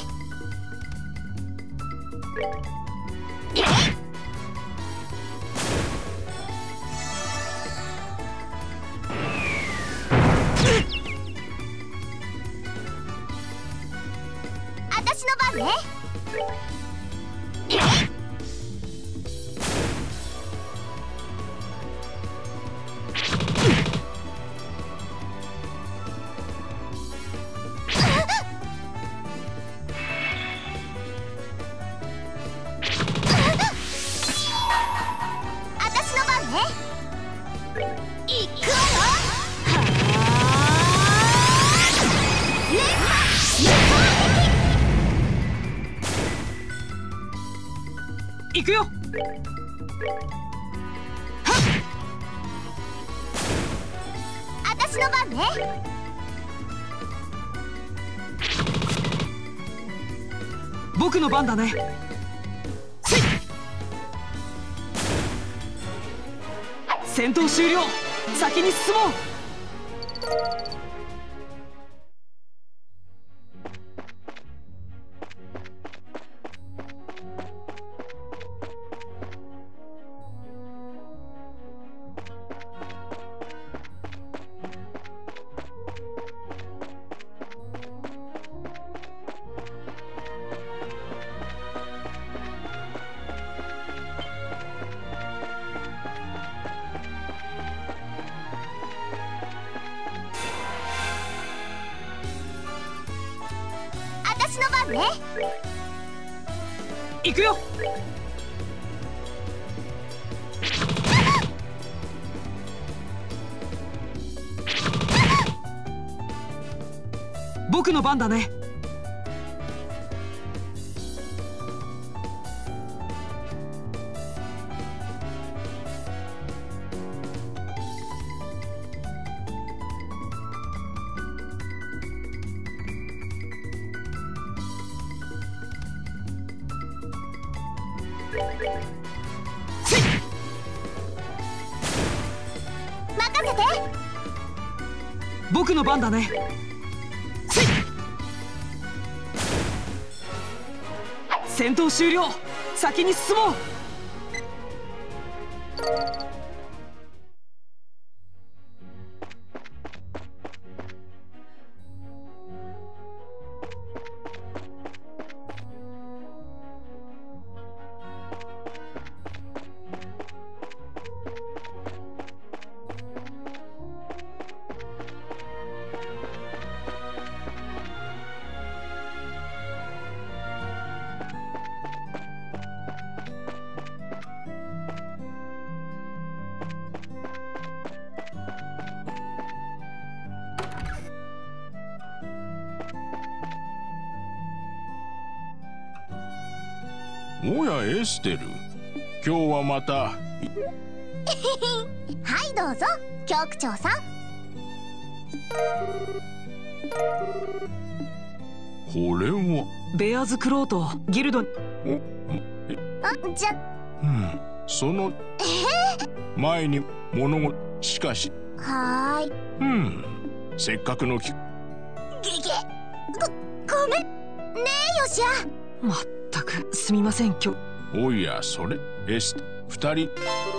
私の番ね。私の番ね。行くわよ。 行くよ。 私の番ね。 僕の番だね。戦闘終了。先に進もう。 私の番ね。 行くよ。僕の番だね。 任せて。 僕の番だね。 戦闘終了。先に進もう。 おやエステル、今日はまた。 はいどうぞ教区長さん。 これはベアーズクローとギルド。 あじゃうんその前に物事しかしはーい。 うんせっかくのきげげごごめんねえよしや。 まったくすみません。今日おやそれエス二人。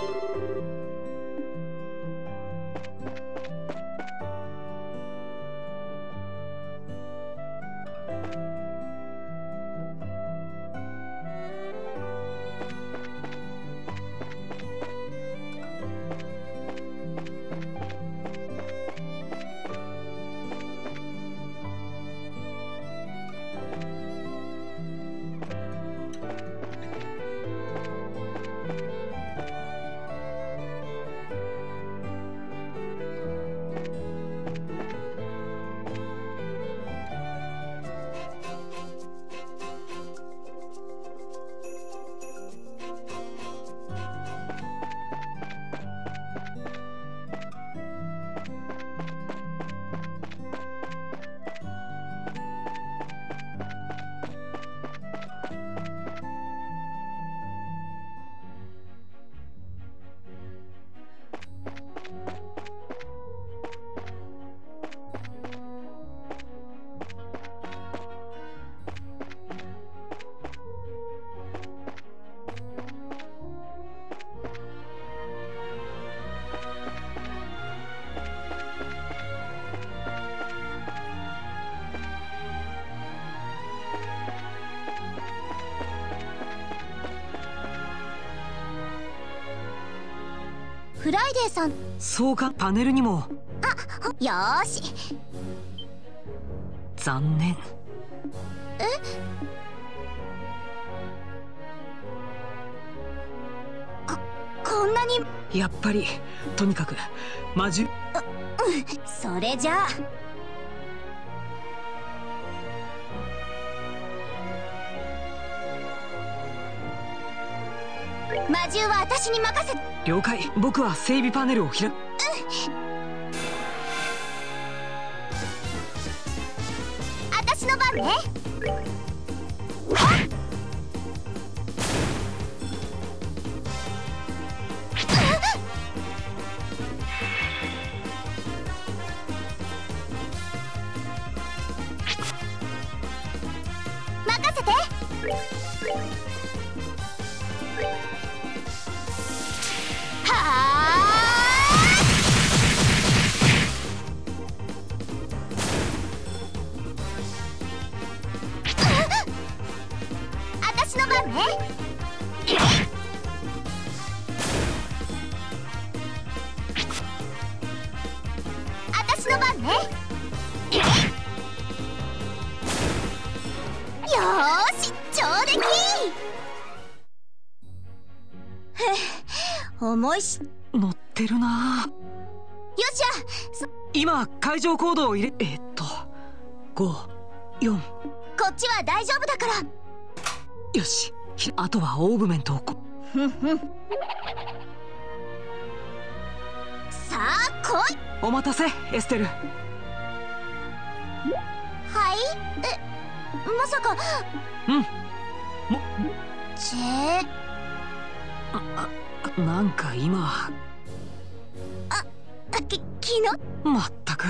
フライデーさん。 そうか、パネルにも。 よーし。 残念。 えここんなに。 やっぱりとにかく魔獣。 それじゃあ魔獣は私に任せ。 了解。僕は整備パネルを開く。 私の番ね。任せて。私の番ね。私の番ね。よーし上出来。重いし乗ってるな。 よっしゃ。 今会場コードを入れ。えっとごよん。 こっちは大丈夫だから。 よし、あとはオーグメントをこ。 ふんふん。さあ来い。 お待たせエステル。 はい。えまさか。 うんもちぇああなんか今あき昨日まったく。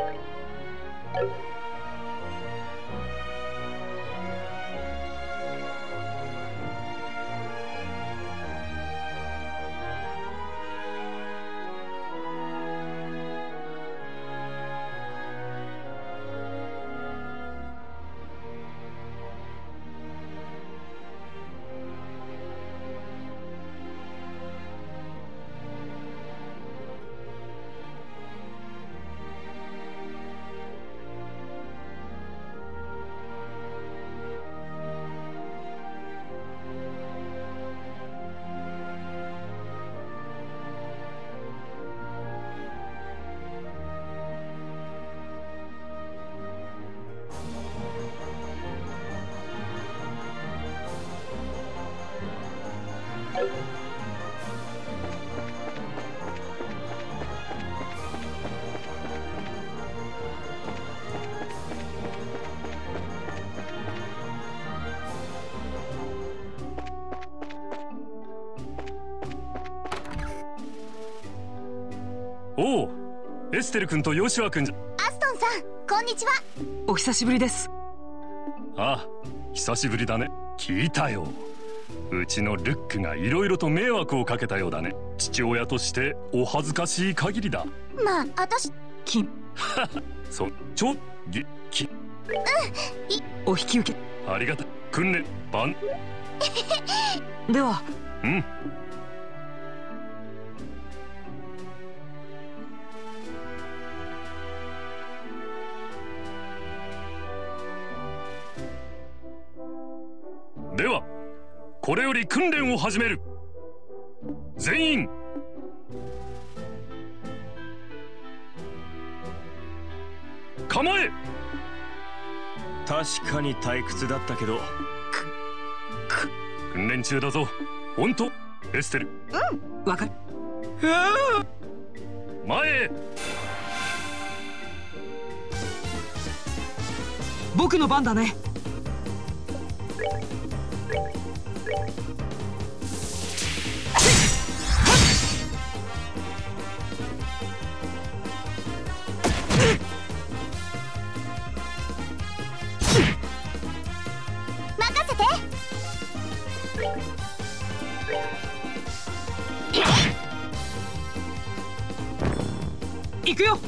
おう、エステル君とヨシュア君じゃ。 アストンさん、こんにちは。 お久しぶりです。 ああ、久しぶりだね。聞いたよ。うちのルックがいろいろと迷惑をかけたようだね。父親としてお恥ずかしい限りだ。 まあ、あたし金そちょぎきうんいお引き受けありがたい。訓練番では。 うん。ではこれより訓練を始める。全員構え。 確かに退屈だったけど、 訓練中だぞ。本当エステル。 うん、わかる。 前へ。 僕の番だね。 任せて。 行くよ。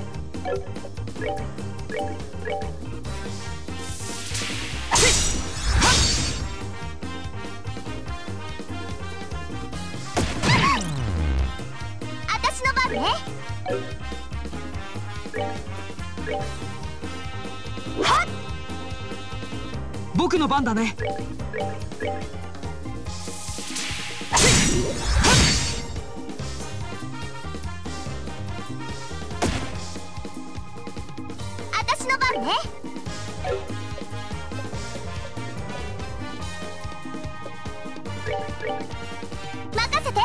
私の番ね。はっ、 僕の番だね。 私の番ね。任せて。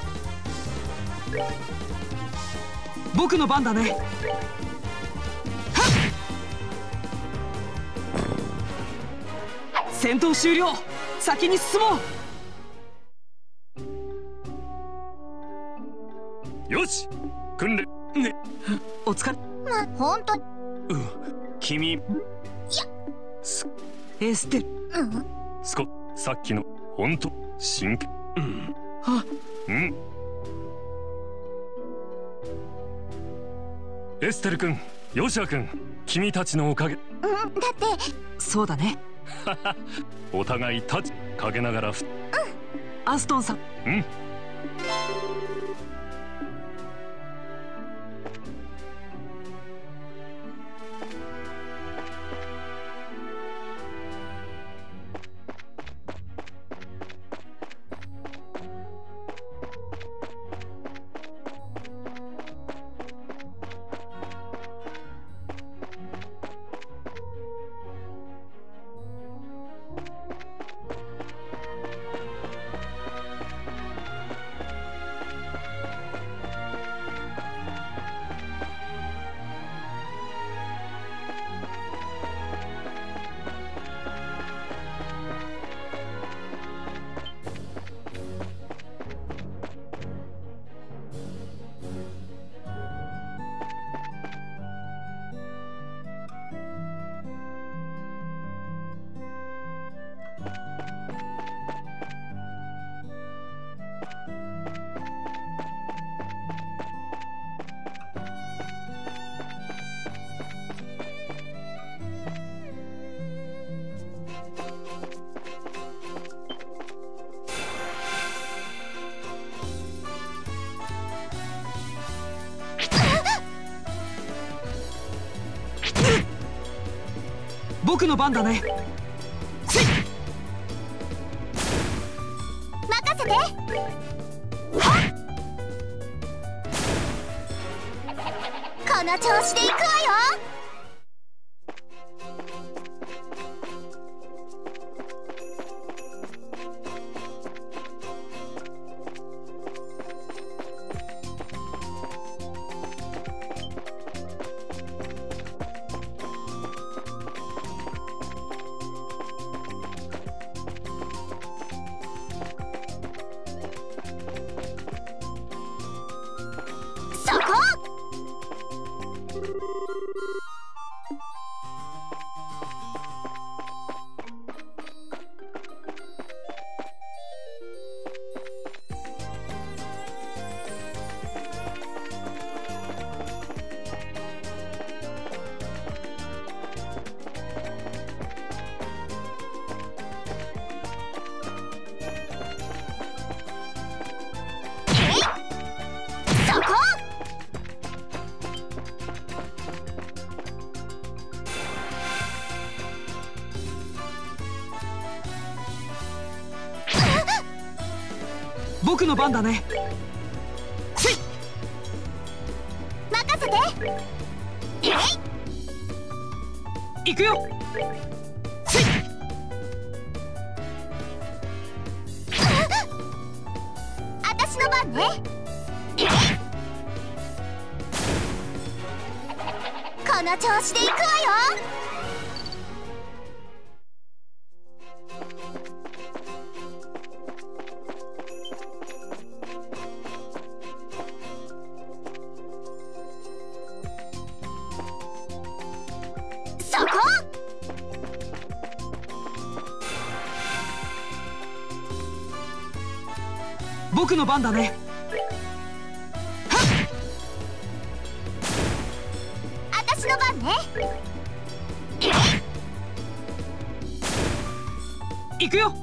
僕の番だね。戦闘終了。先に進もう。よし、訓練ね。 お疲れ。 まあ、本当に。 うん、君。いや、 エステル。 うん。 スコ、さっきの本当真剣。 うん。 は。 うん。エステル君、ヨシュア君、君たちのおかげ。うん、 だって。 そうだね。 お互い立ちかけながらふ。うん。 アストンさん。 うん。 僕の番だね。せい。 任せて。この調子でいくわよ。そこ。 僕の番だね。せい。 任せて。えい。 行くよ。せい。 私の番ね。えい。この調子でいくわよ。そこ。 僕の番だね。はっ。 私の番ね。えい。 行くよ。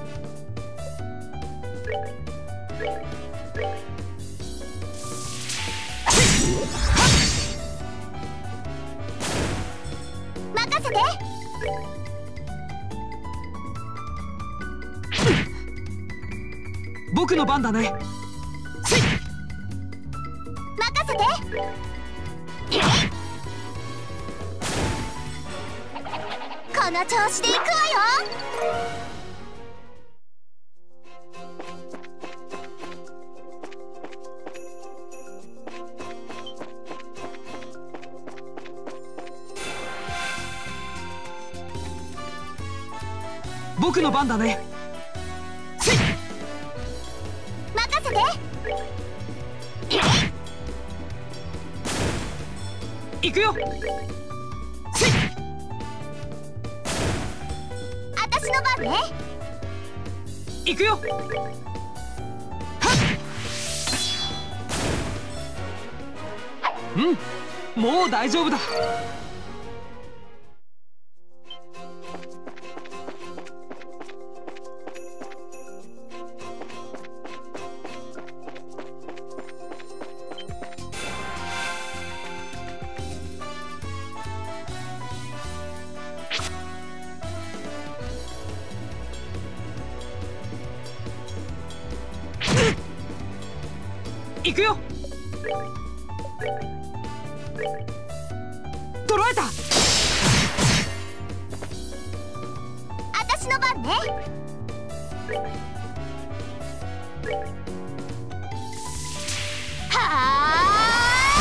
任せて。 僕の番だね。せい。 任せて。えい。この調子でいくわよ。 僕の番だね。せい。 任せて。えい。 行くよ。せい。 私の番ね。 行くよ。はっ。うん、もう大丈夫だ。行くよ。捕らえた。 私の番ね。はあ。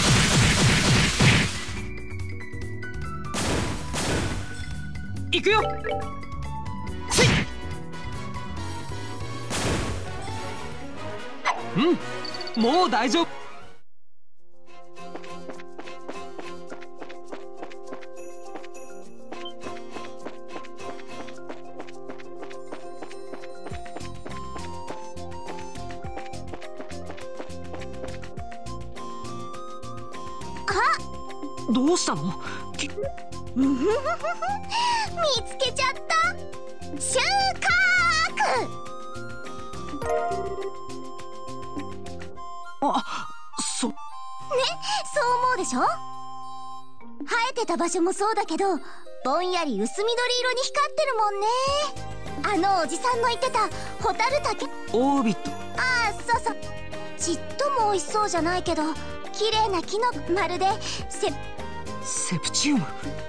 行くよ。せい。うん、もう大丈夫。どうしたの？き見つけちゃった。収穫。 あ、そ。 ね、そう思うでしょ。 えてた場所もそうだけど、ぼんやり薄緑色に光ってるもんね。あのおじさんの言ってたホタル竹。 オービット。 ああ、そうそう。ちっとも美味しそうじゃないけど綺麗な木の、まるでセセプチウム。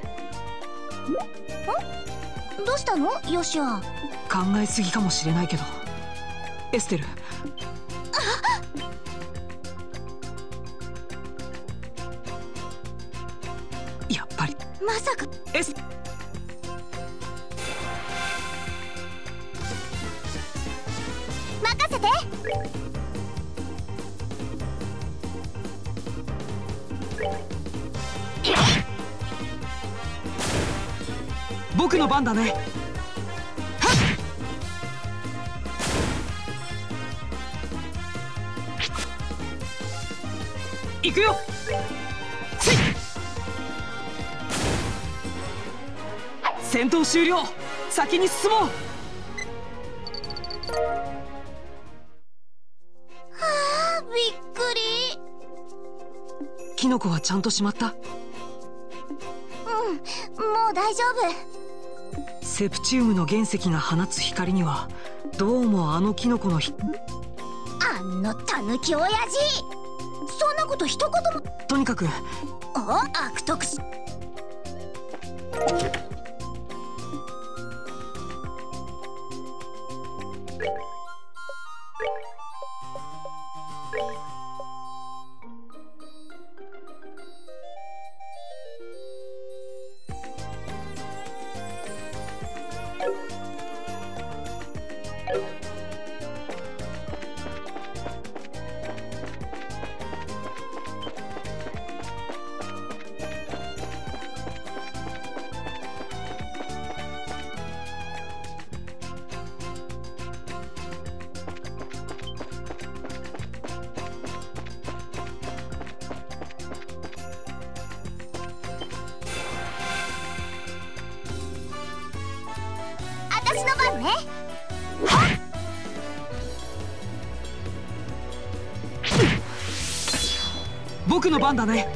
ん？どうしたのヨシア？ 考えすぎかもしれないけど、エステル。やっぱりまさかエス任せて。 僕の番だね。行くよ。戦闘終了。先に進もう。 はあ、びっくり。 キノコはちゃんとしまった？ うん、もう大丈夫。 セプチウムの原石が放つ光にはどうもあのキノコのひあのタヌキ親父、そんなこと一言も。 とにかくお、悪徳し。私の番ね。 僕の番だね。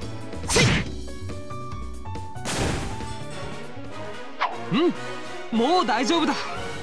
うん、もう大丈夫だ。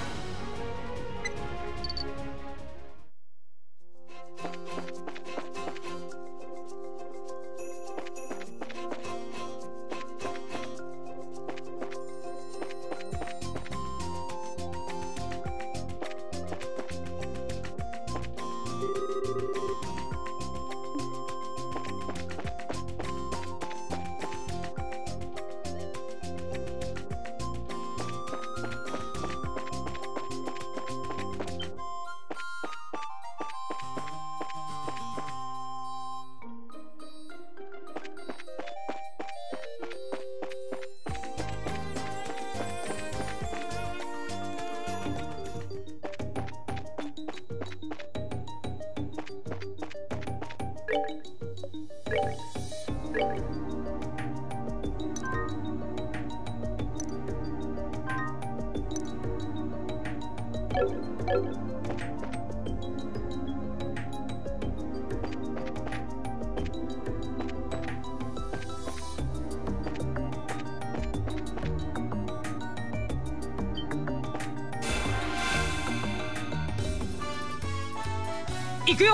行くよ。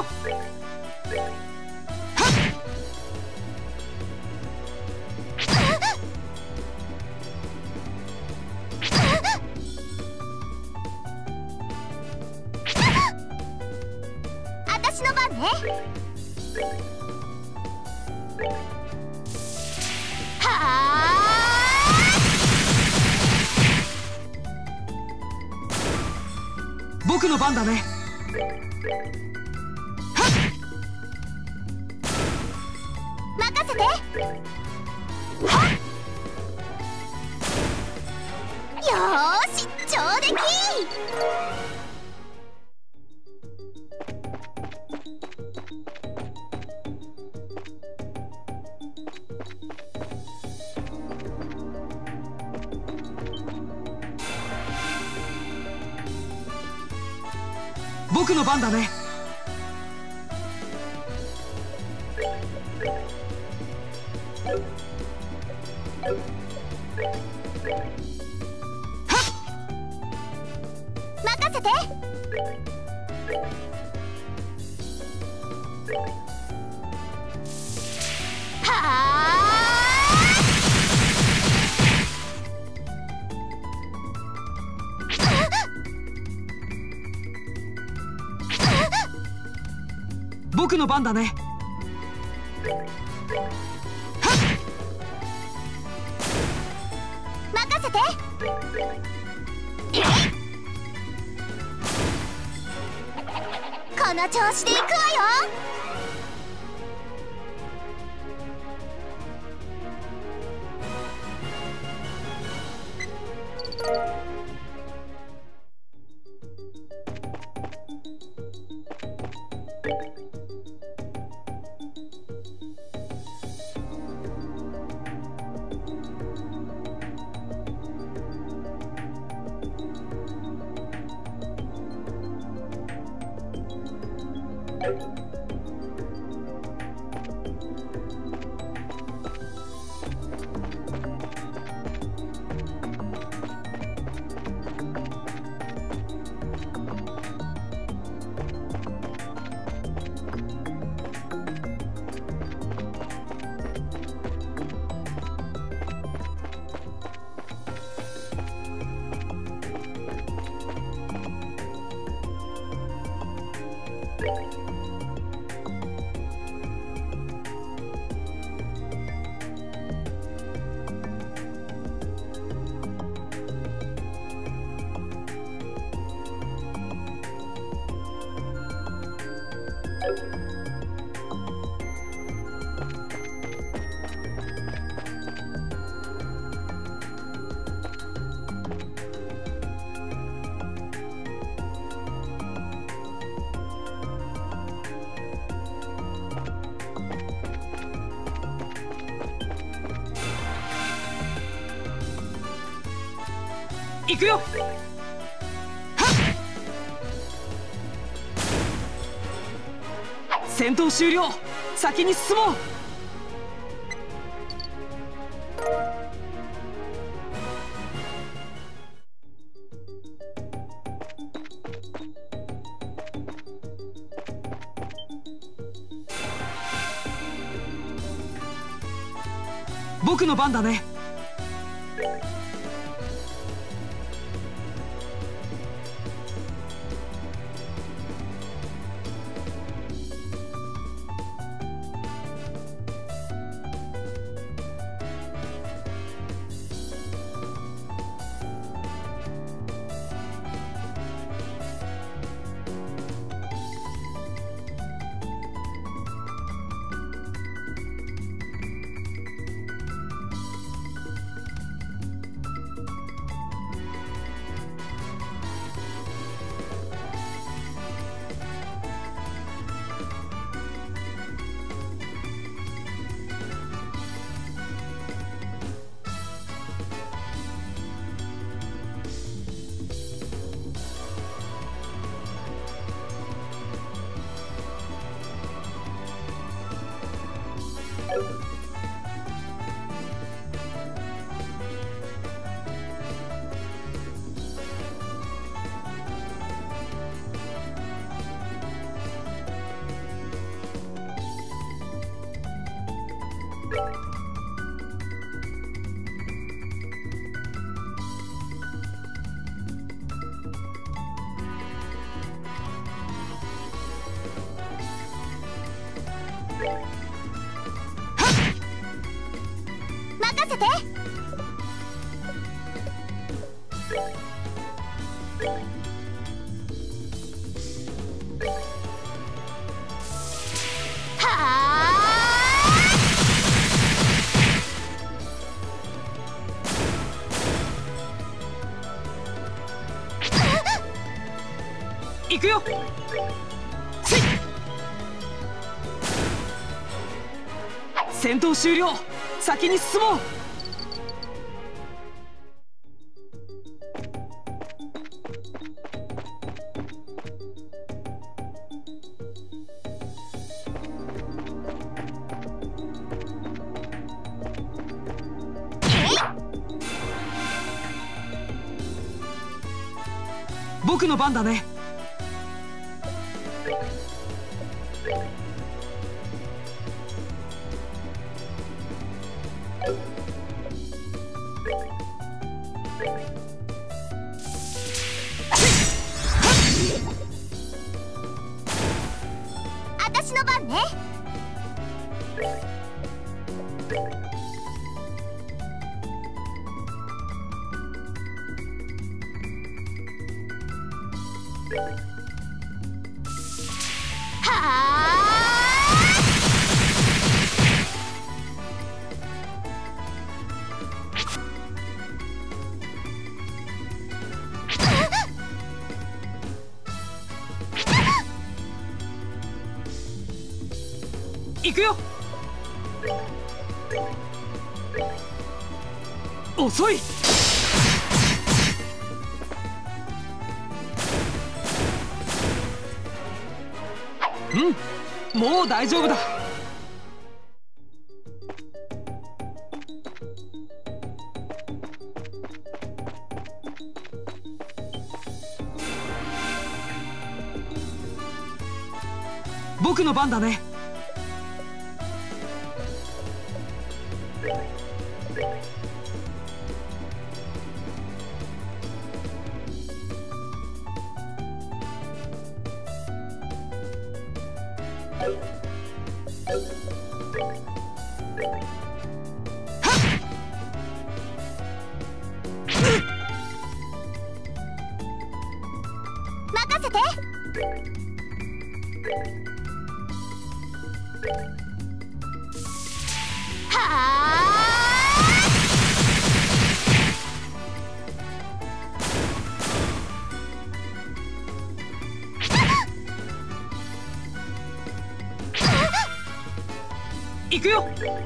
私の番ね。はあ、 僕の番だね。 任せて。よーし、上出来。 僕の番だね。 任せて。はあ。 僕の番だね。 任せて。この調子でいくわよ。 行くよ。戦闘終了。先に進もう。僕の番だね。任せて。はあ。 行くよ。戦闘終了。先に進もう。 え僕の番だね。 私の番ね。はあ。 行くよ。遅い。うん、もう大丈夫だ。僕の番だね。 任せて。はあ。 行くよ。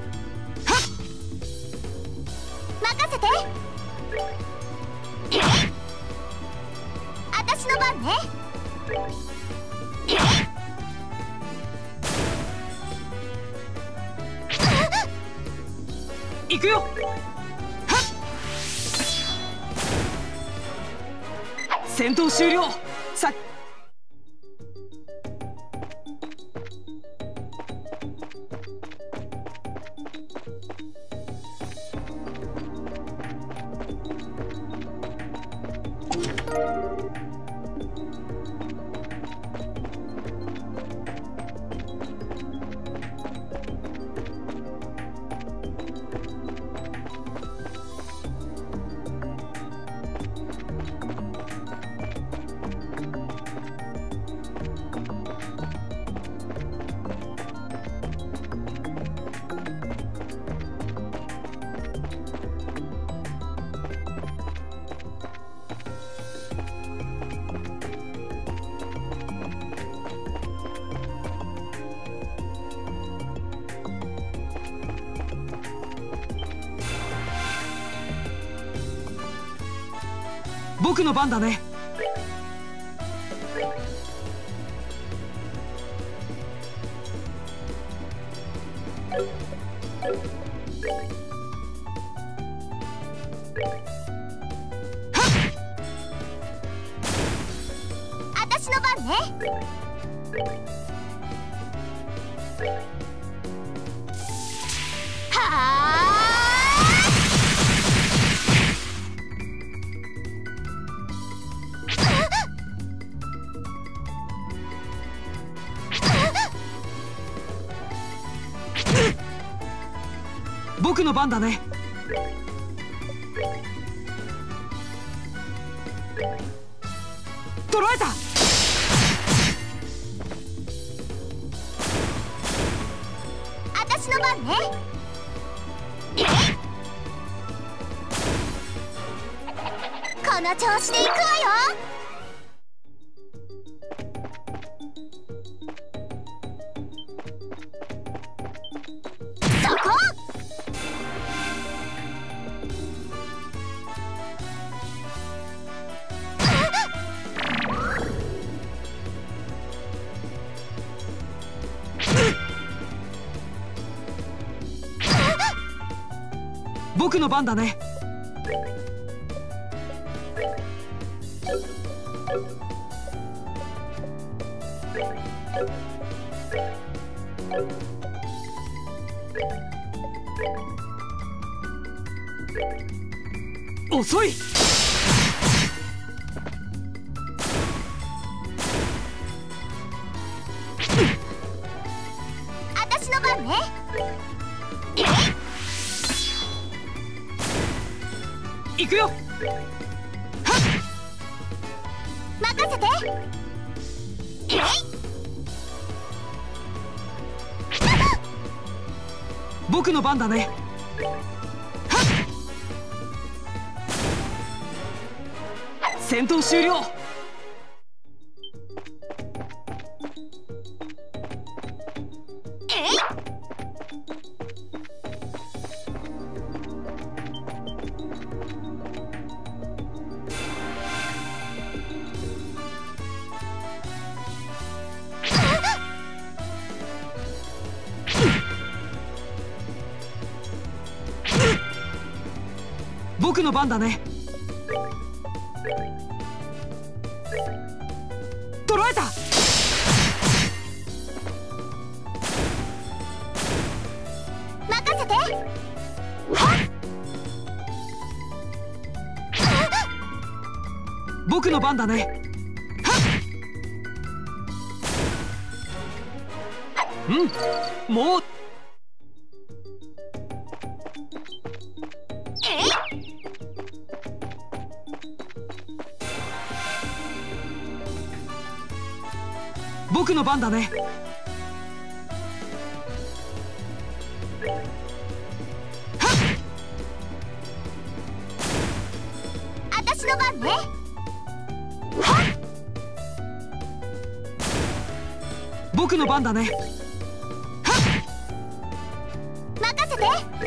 任せて。私の番ね。 行くよ。戦闘終了。さ僕の番だね。 私の番ね。はあ。 僕の番だね。捕らえた。 私の番ね。この調子でいくわよ。そこ。 僕の番だね。 遅い。 私の番ね。 行くよ。 任せて。 僕の番だね。戦闘終了。僕の番だね。捕らえた。 任せて。 僕の番だね。うん、もう。僕の番だね。 私の番ね。 僕の番だね。 任せて。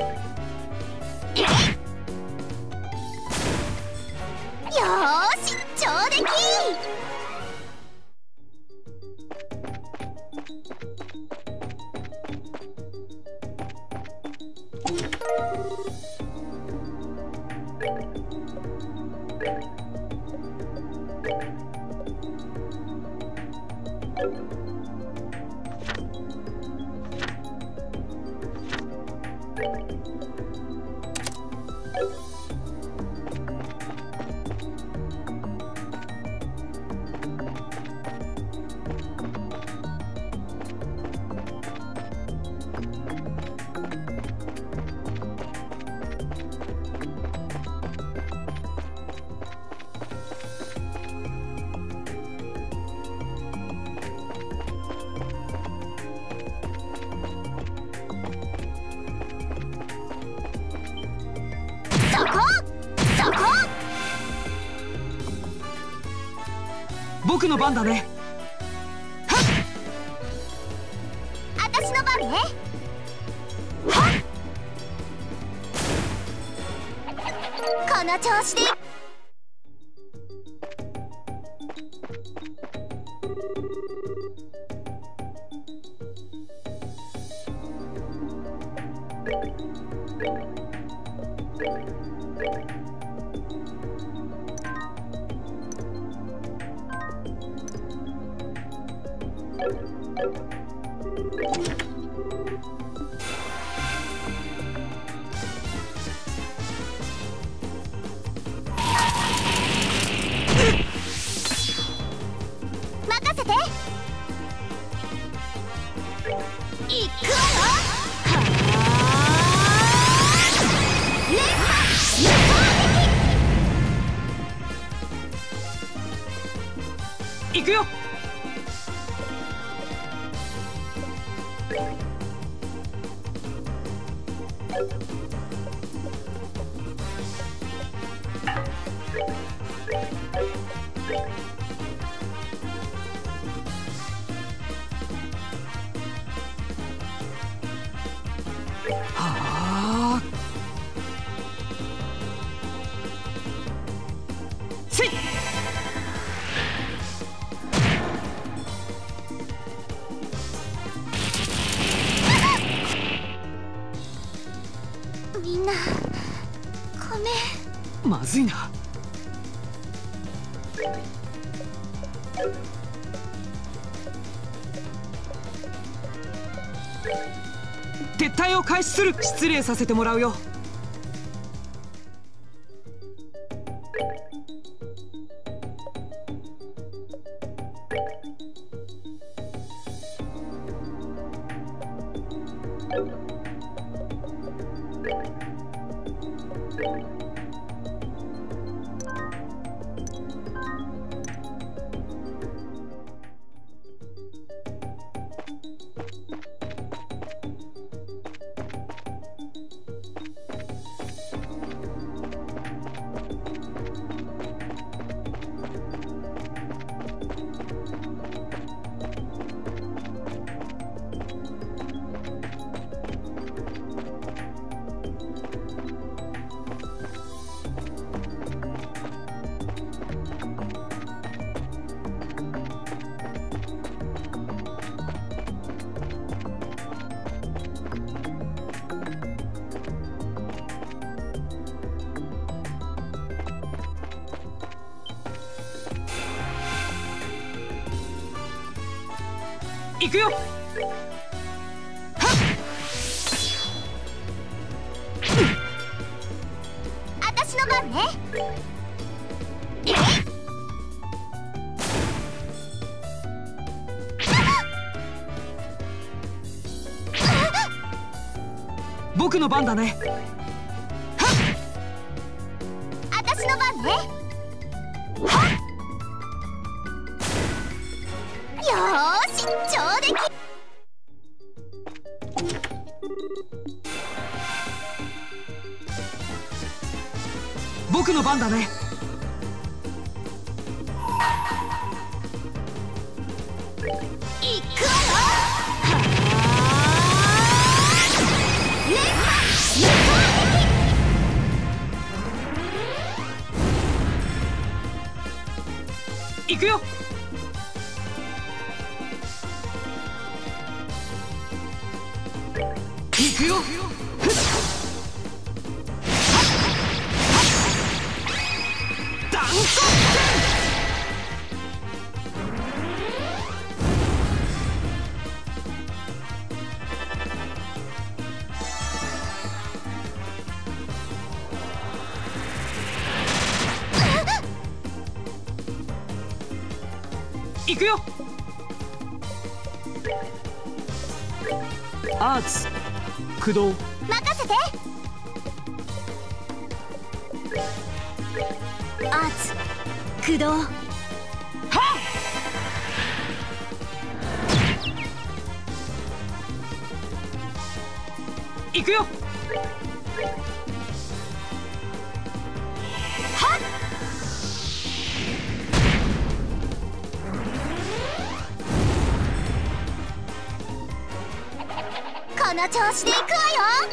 よーし、上出来。 僕の番だね。 私の番ね。この調子で。任せて。いくわよ。 行くよ。はあ。せい。 みんなごめん。 まずいな。撤退を開始する。失礼させてもらうよ。 行くよ。 私の番ね。 僕の番だね。 私の番ね。よーし、上出来。 僕の番だね。 いくわよ。連覇無効撃。行くよ。行くよ。断骨行くよ。アーツ駆動。 任せて。アーツ駆動。はっ。 行くよ。はっ。 この調子でいくわよ。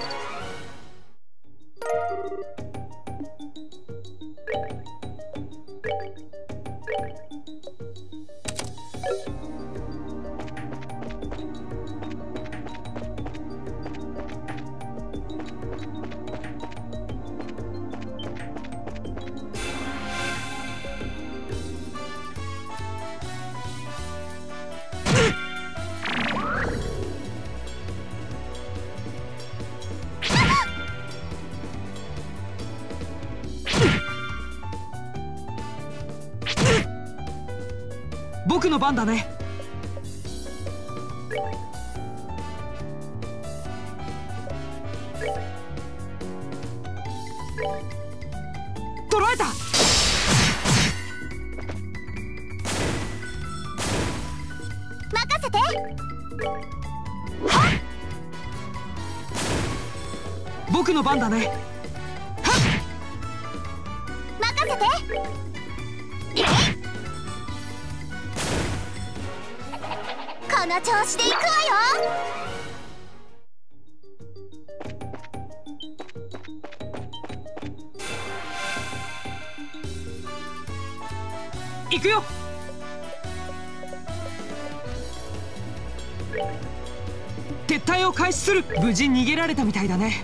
僕の番だね。捕らえた。 任せて。 僕の番だね。 任せて。この調子でいくわよ。 行くよ。撤退を開始する。無事逃げられたみたいだね。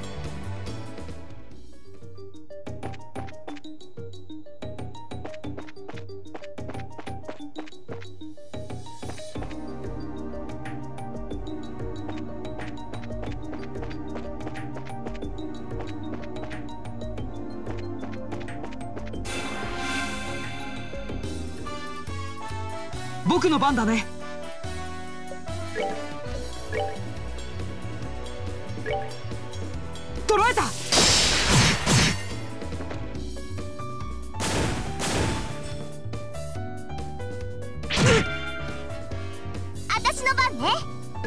僕の番だね。捕らえた。 私の番ね。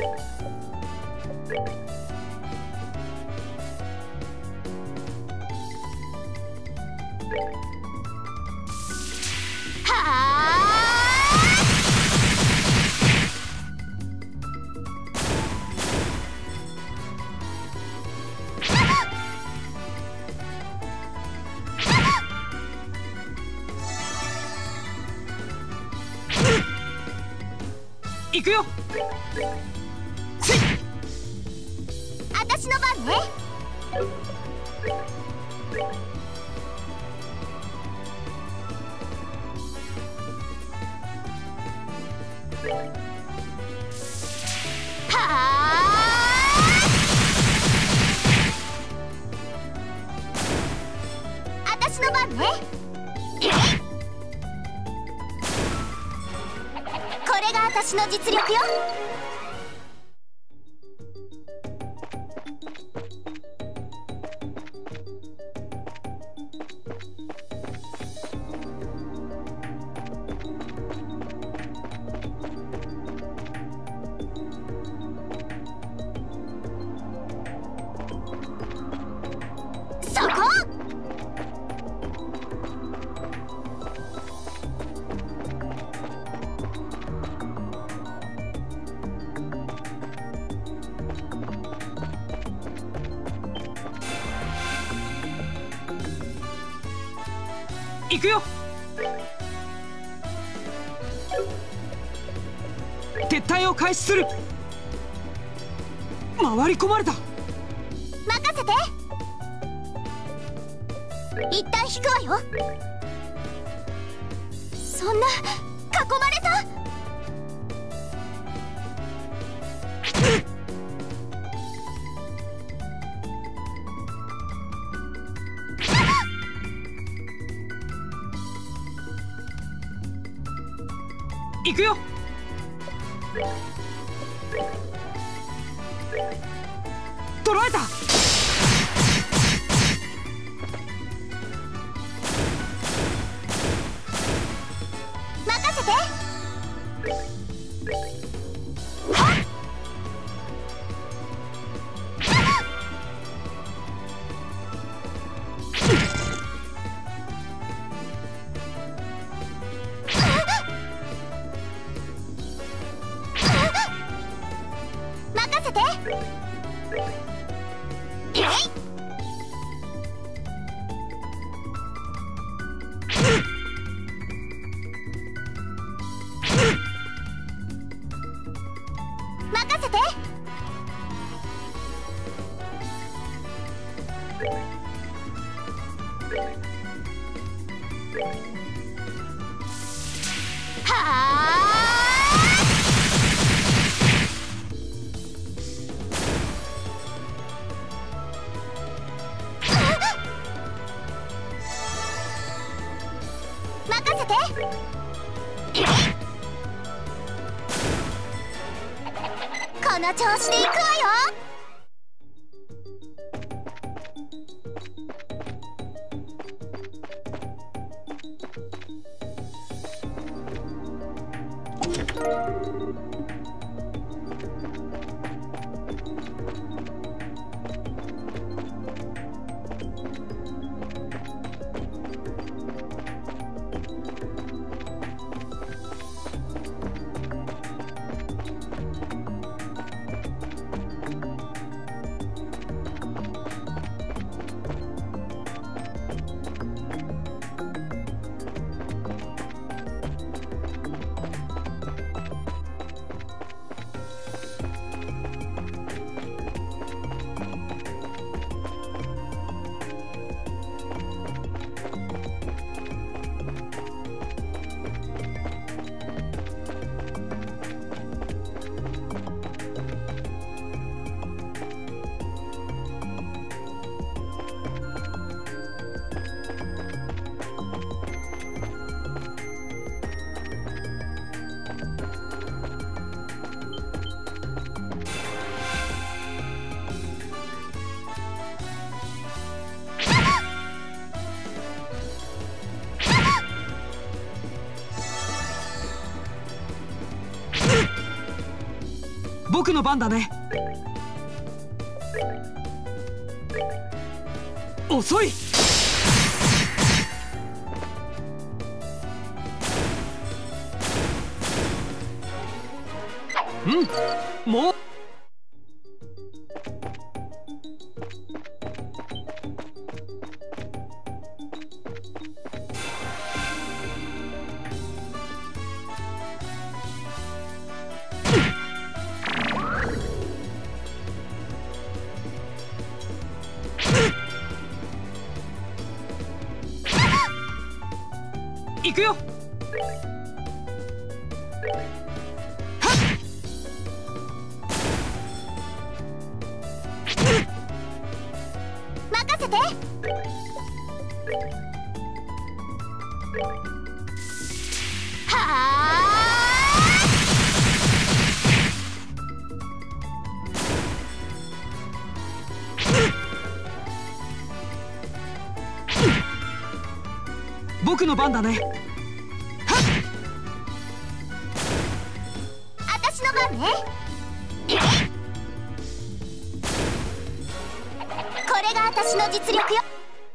行くよ。 私の番ね。はあ。私の番ね。これが私の実力よ。そこ。 行くよ。撤退を開始する。回り込まれた。 任せて。一旦引くわよ。そんな囲まれた。 行くよ。捕らえた。 任せて。任せて。えい。任せて。はあ。任せて。この調子でいくわよ。 僕の番だね。遅い。うん、もう行くよ。 任せて。はあ。 僕の番だね。 私の番ね。これが私の実力よ。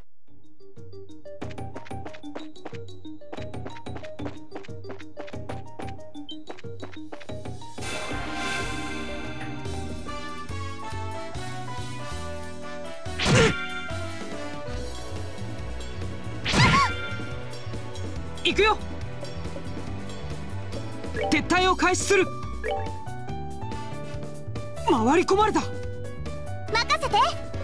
行くよ。撤退を開始する。回り込まれた。 任せて。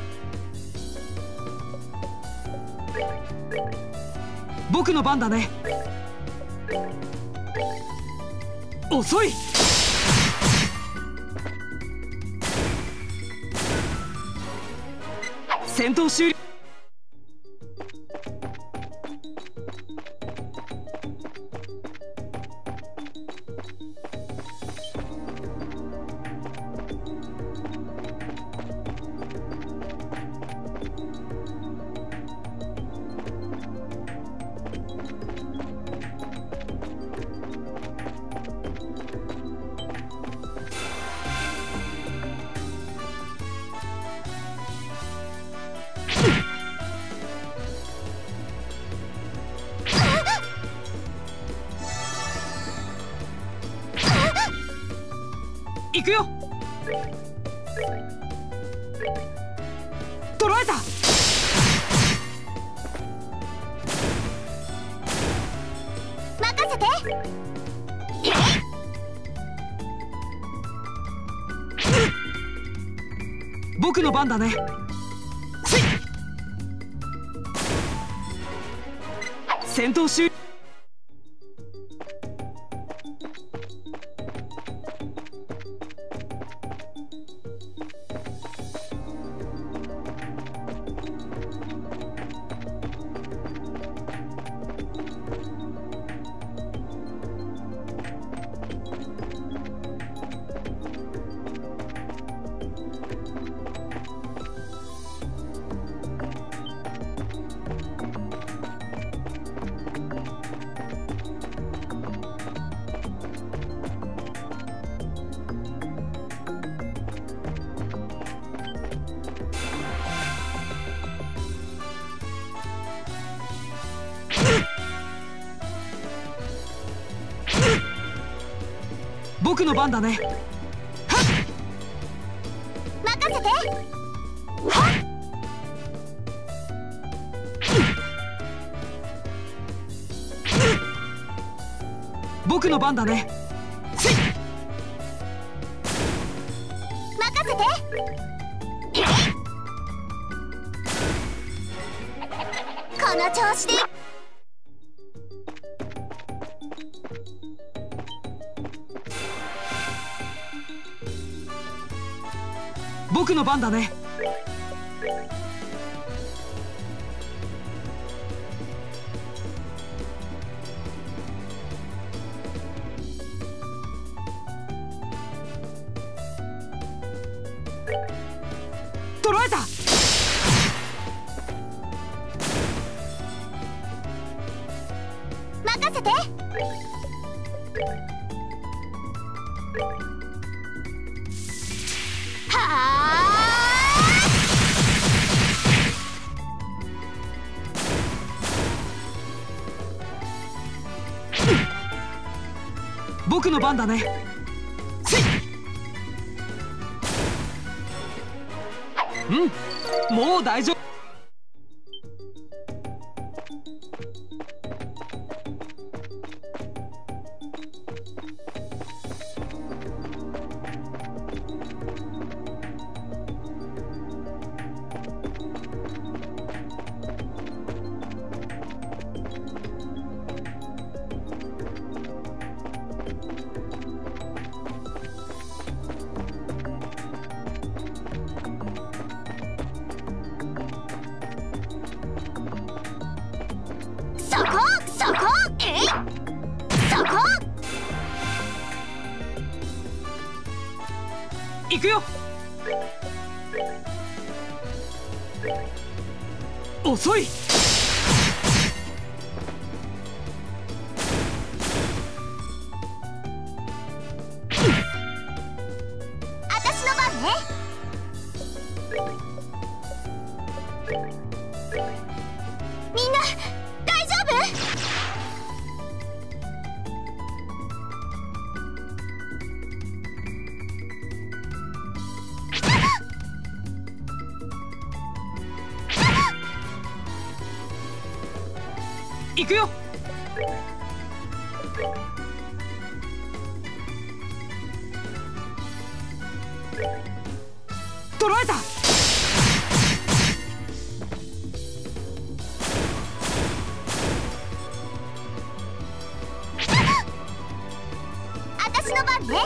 僕の番だね。遅い。戦闘終了。行くよ。捕らえた。 任せて。 僕の番だね。せい。戦闘終了。僕の番だね。 任せて。 僕の番だね。せい。 任せて。この調子で。 僕の番だね。捕らえた。 任せて。 僕の番だね。せい。うん、もう大丈夫。行くよ。遅い。 私の番ね。みんな大丈夫？ 行くよ。捕らえた。 私の番ね。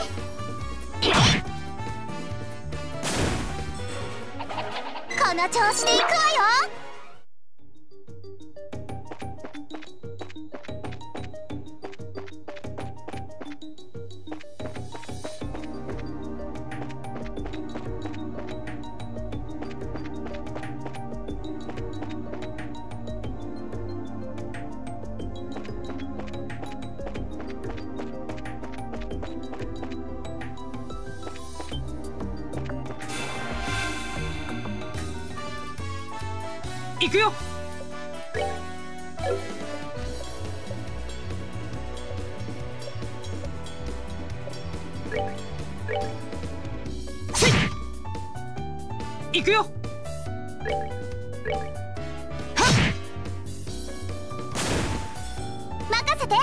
この調子で行くわよ。 行くよ。せい。行くよ。はっ。 任せて。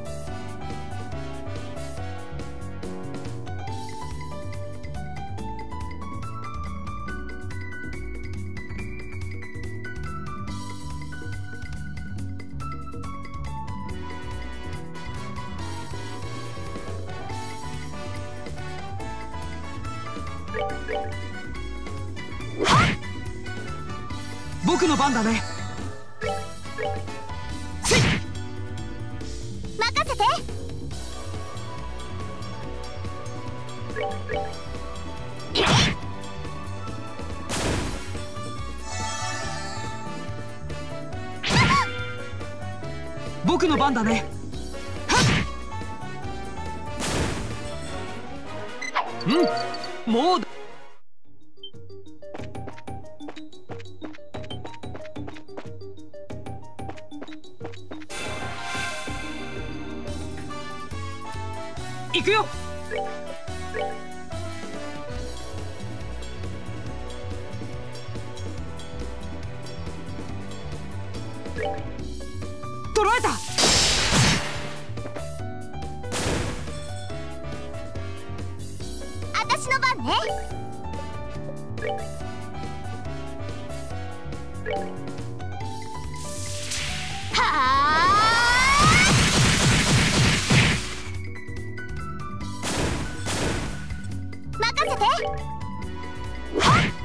僕の番だね。せい。 任せて。 僕の番だね。はっ。うん、もうだ。行くよ。捕らえた。 私の番ね。はあ。任せて。はっ。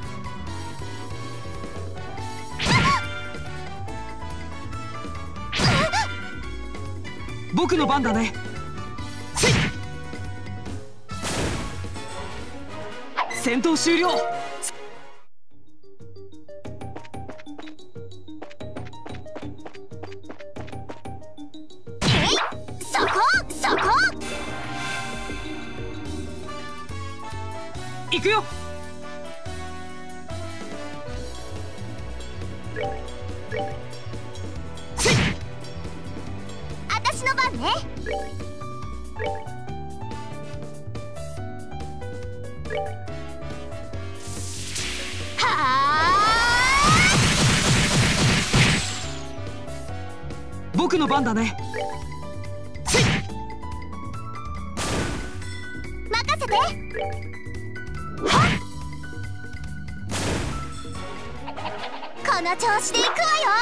僕の番だね。せい。戦闘終了。 そこそこ。 行くよ。せい。 私の番ね。 僕の番だね。 任せて。この調子でいくわよ。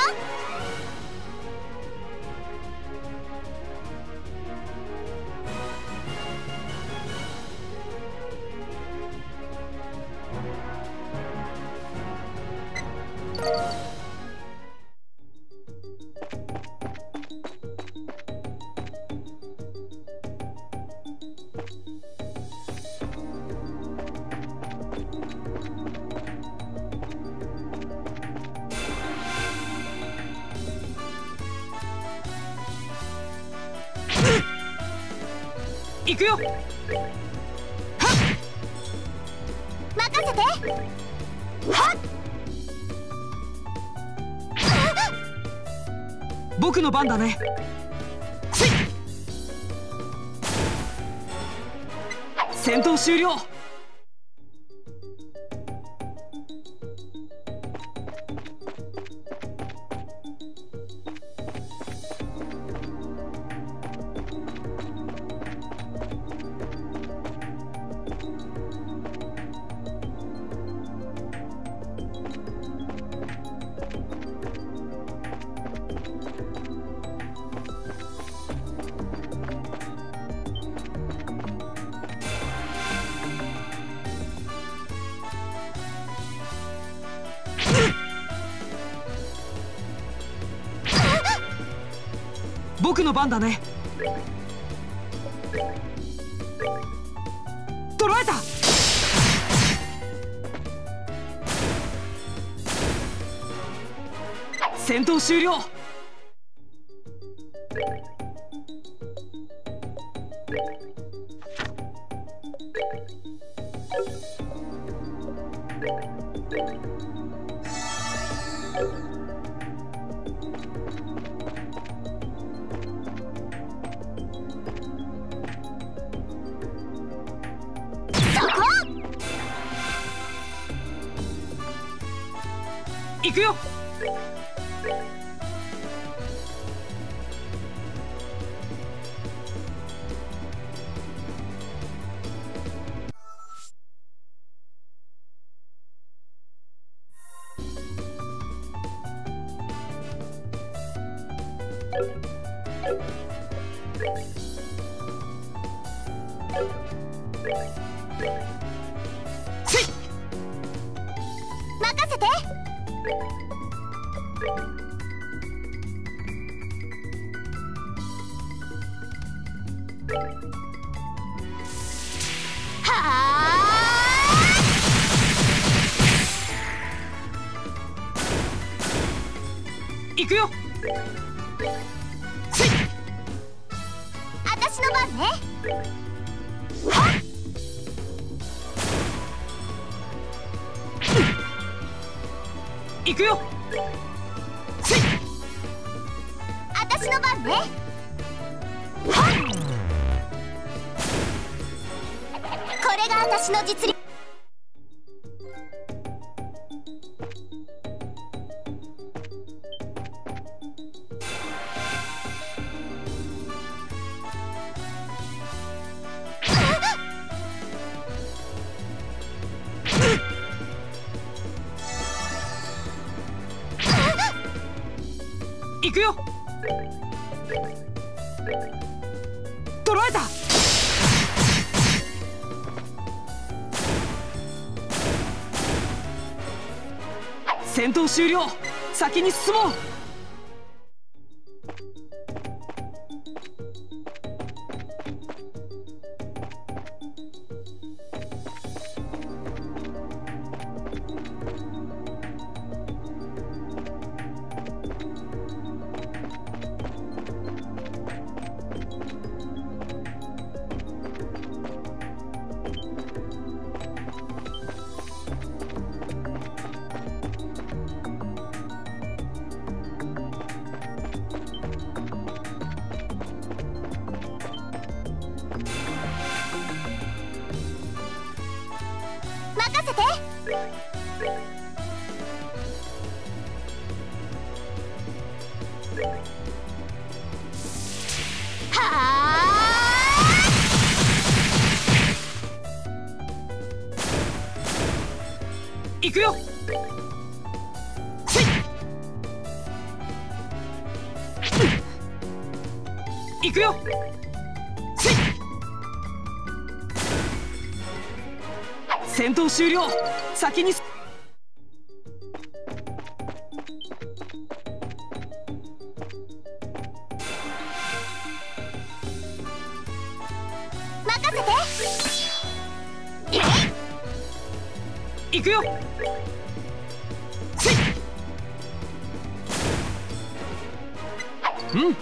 行くよ。 任せて。はっ僕の番だね。戦闘終了。僕の番だね。捕らえた。戦闘終了。行くよ。 任せて。はあ。 行くよ。 私の番ね。はっ行くよ。 私の番ね。はっこれが私の実力。 行くよ。捕らえた。戦闘終了。先に進もう。 行くよ。せい。戦闘終了。先に任せて。 行くよ。せい。うん。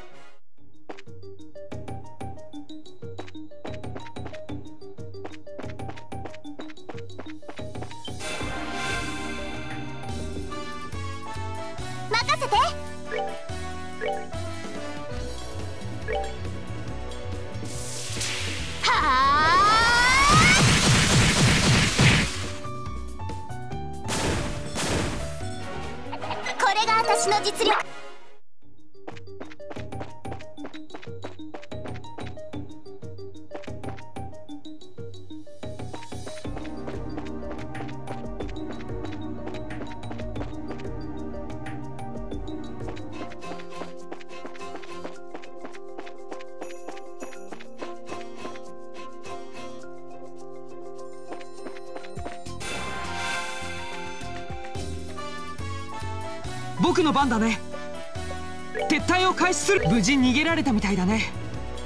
任せて。はあ。これが私の実力。 僕の番だね。撤退を開始する。無事逃げられたみたいだね。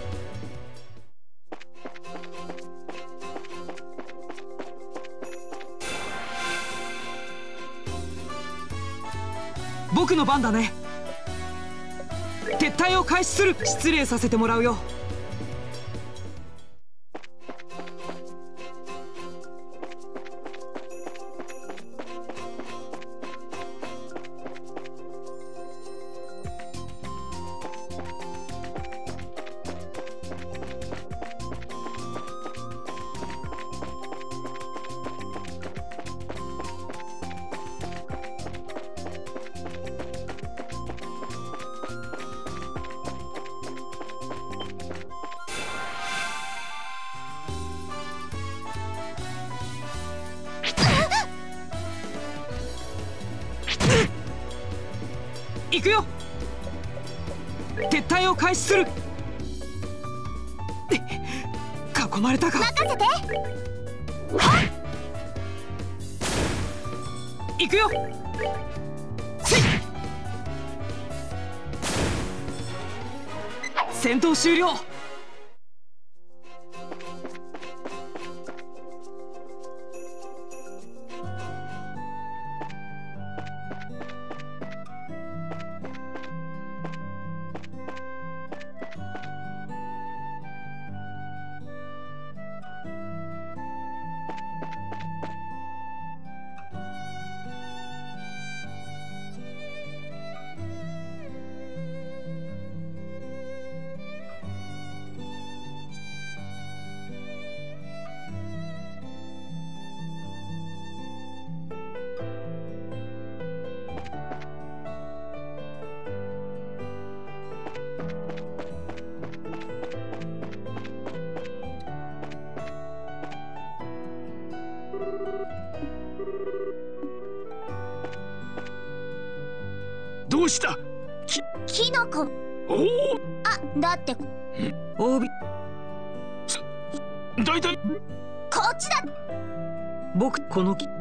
僕の番だね。撤退を開始する。失礼させてもらうよ。行くよ。撤退を開始する。囲まれたか。 任せて。 行くよ。せい。戦闘終了。 どうした？きキノコ。 おお。 あ、だってオービ。 だいたいこっちだ。 僕この木。 どう？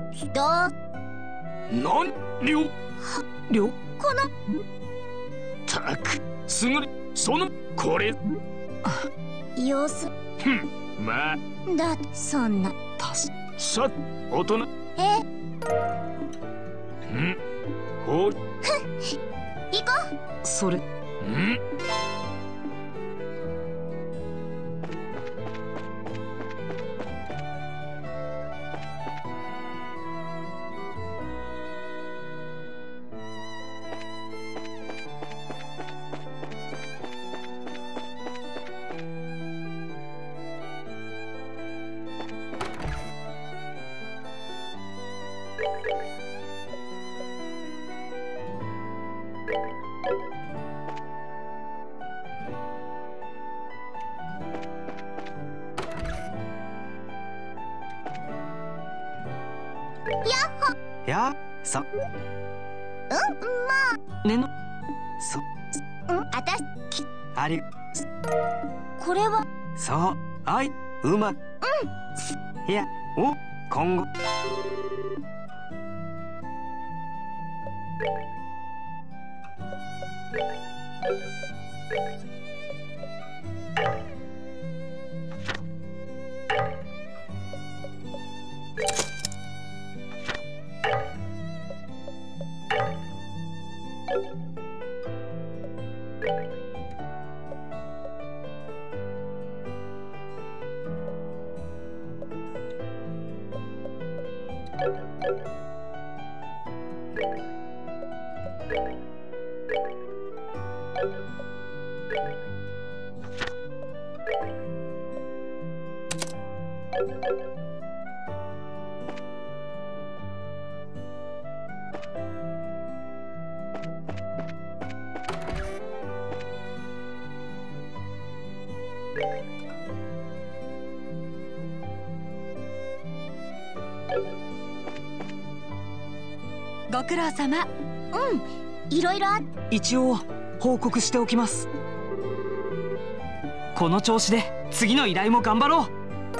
なんりょりょこのたくすぐりそのこれ様子。 ふんまあだってそんな。 たしさ大人え？ んほう行こう。 それ。 んやそうん、まねのそあ、うん、あたしありこれは。 そう、はい、うまく。うん。いや、お、今後。 ご苦労様。 うん、いろいろあ。 一応報告しておきます。この調子で次の依頼も頑張ろ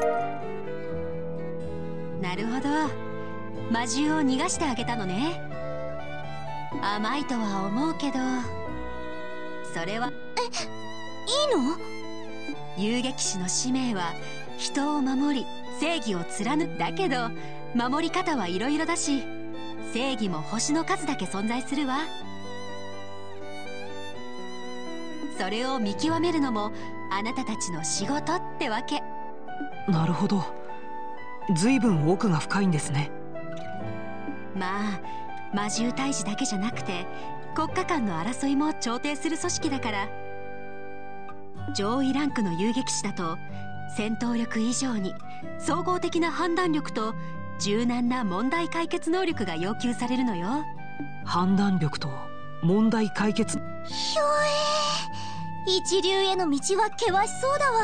う。なるほど、魔獣を逃がしてあげたのね。甘いとは思うけど、それは。 え、いいの？ 遊撃士の使命は人を守り正義を貫く。だけど守り方はいろいろだし、正義も星の数だけ存在するわ。それを見極めるのもあなたたちの仕事ってわけ。 なるほど、随分奥が深いんですね。 まあ魔獣退治だけじゃなくて国家間の争いも調停する組織だから。上位ランクの遊撃士だと戦闘力以上に総合的な判断力と柔軟な問題解決能力が要求されるのよ。 判断力と問題解決。 ひょえー、一流への道は険しそうだわ。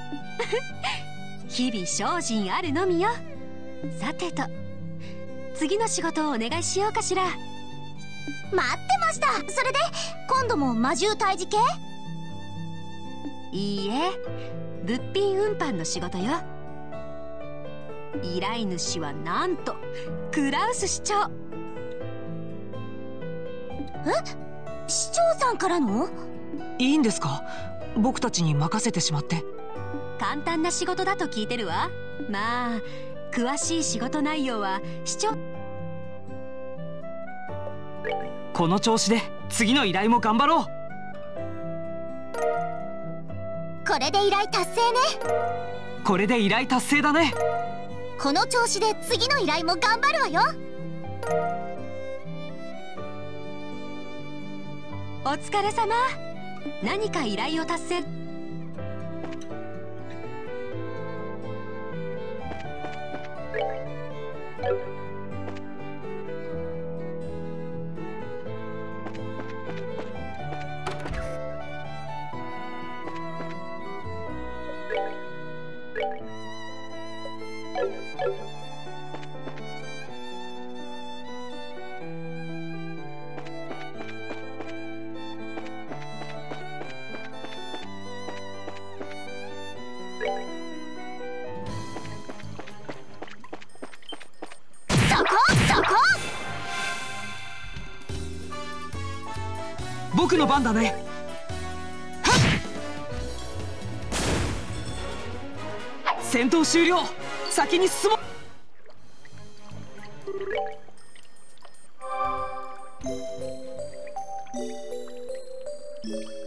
日々精進あるのみよ。さてと、次の仕事をお願いしようかしら。 待ってました。それで今度も魔獣退治系？ いいえ、物品運搬の仕事よ。依頼主はなんとクラウス市長。 え、市長さんからの？ いいんですか？僕たちに任せてしまって。 簡単な仕事だと聞いてるわ。まあ詳しい仕事内容は市長。 この調子で次の依頼も頑張ろう。 これで依頼達成ね。 これで依頼達成だね。 この調子で次の依頼も頑張るわよ。 お疲れ様。何か依頼を達成。 僕の番だね。戦闘終了。先に進もう。 うん。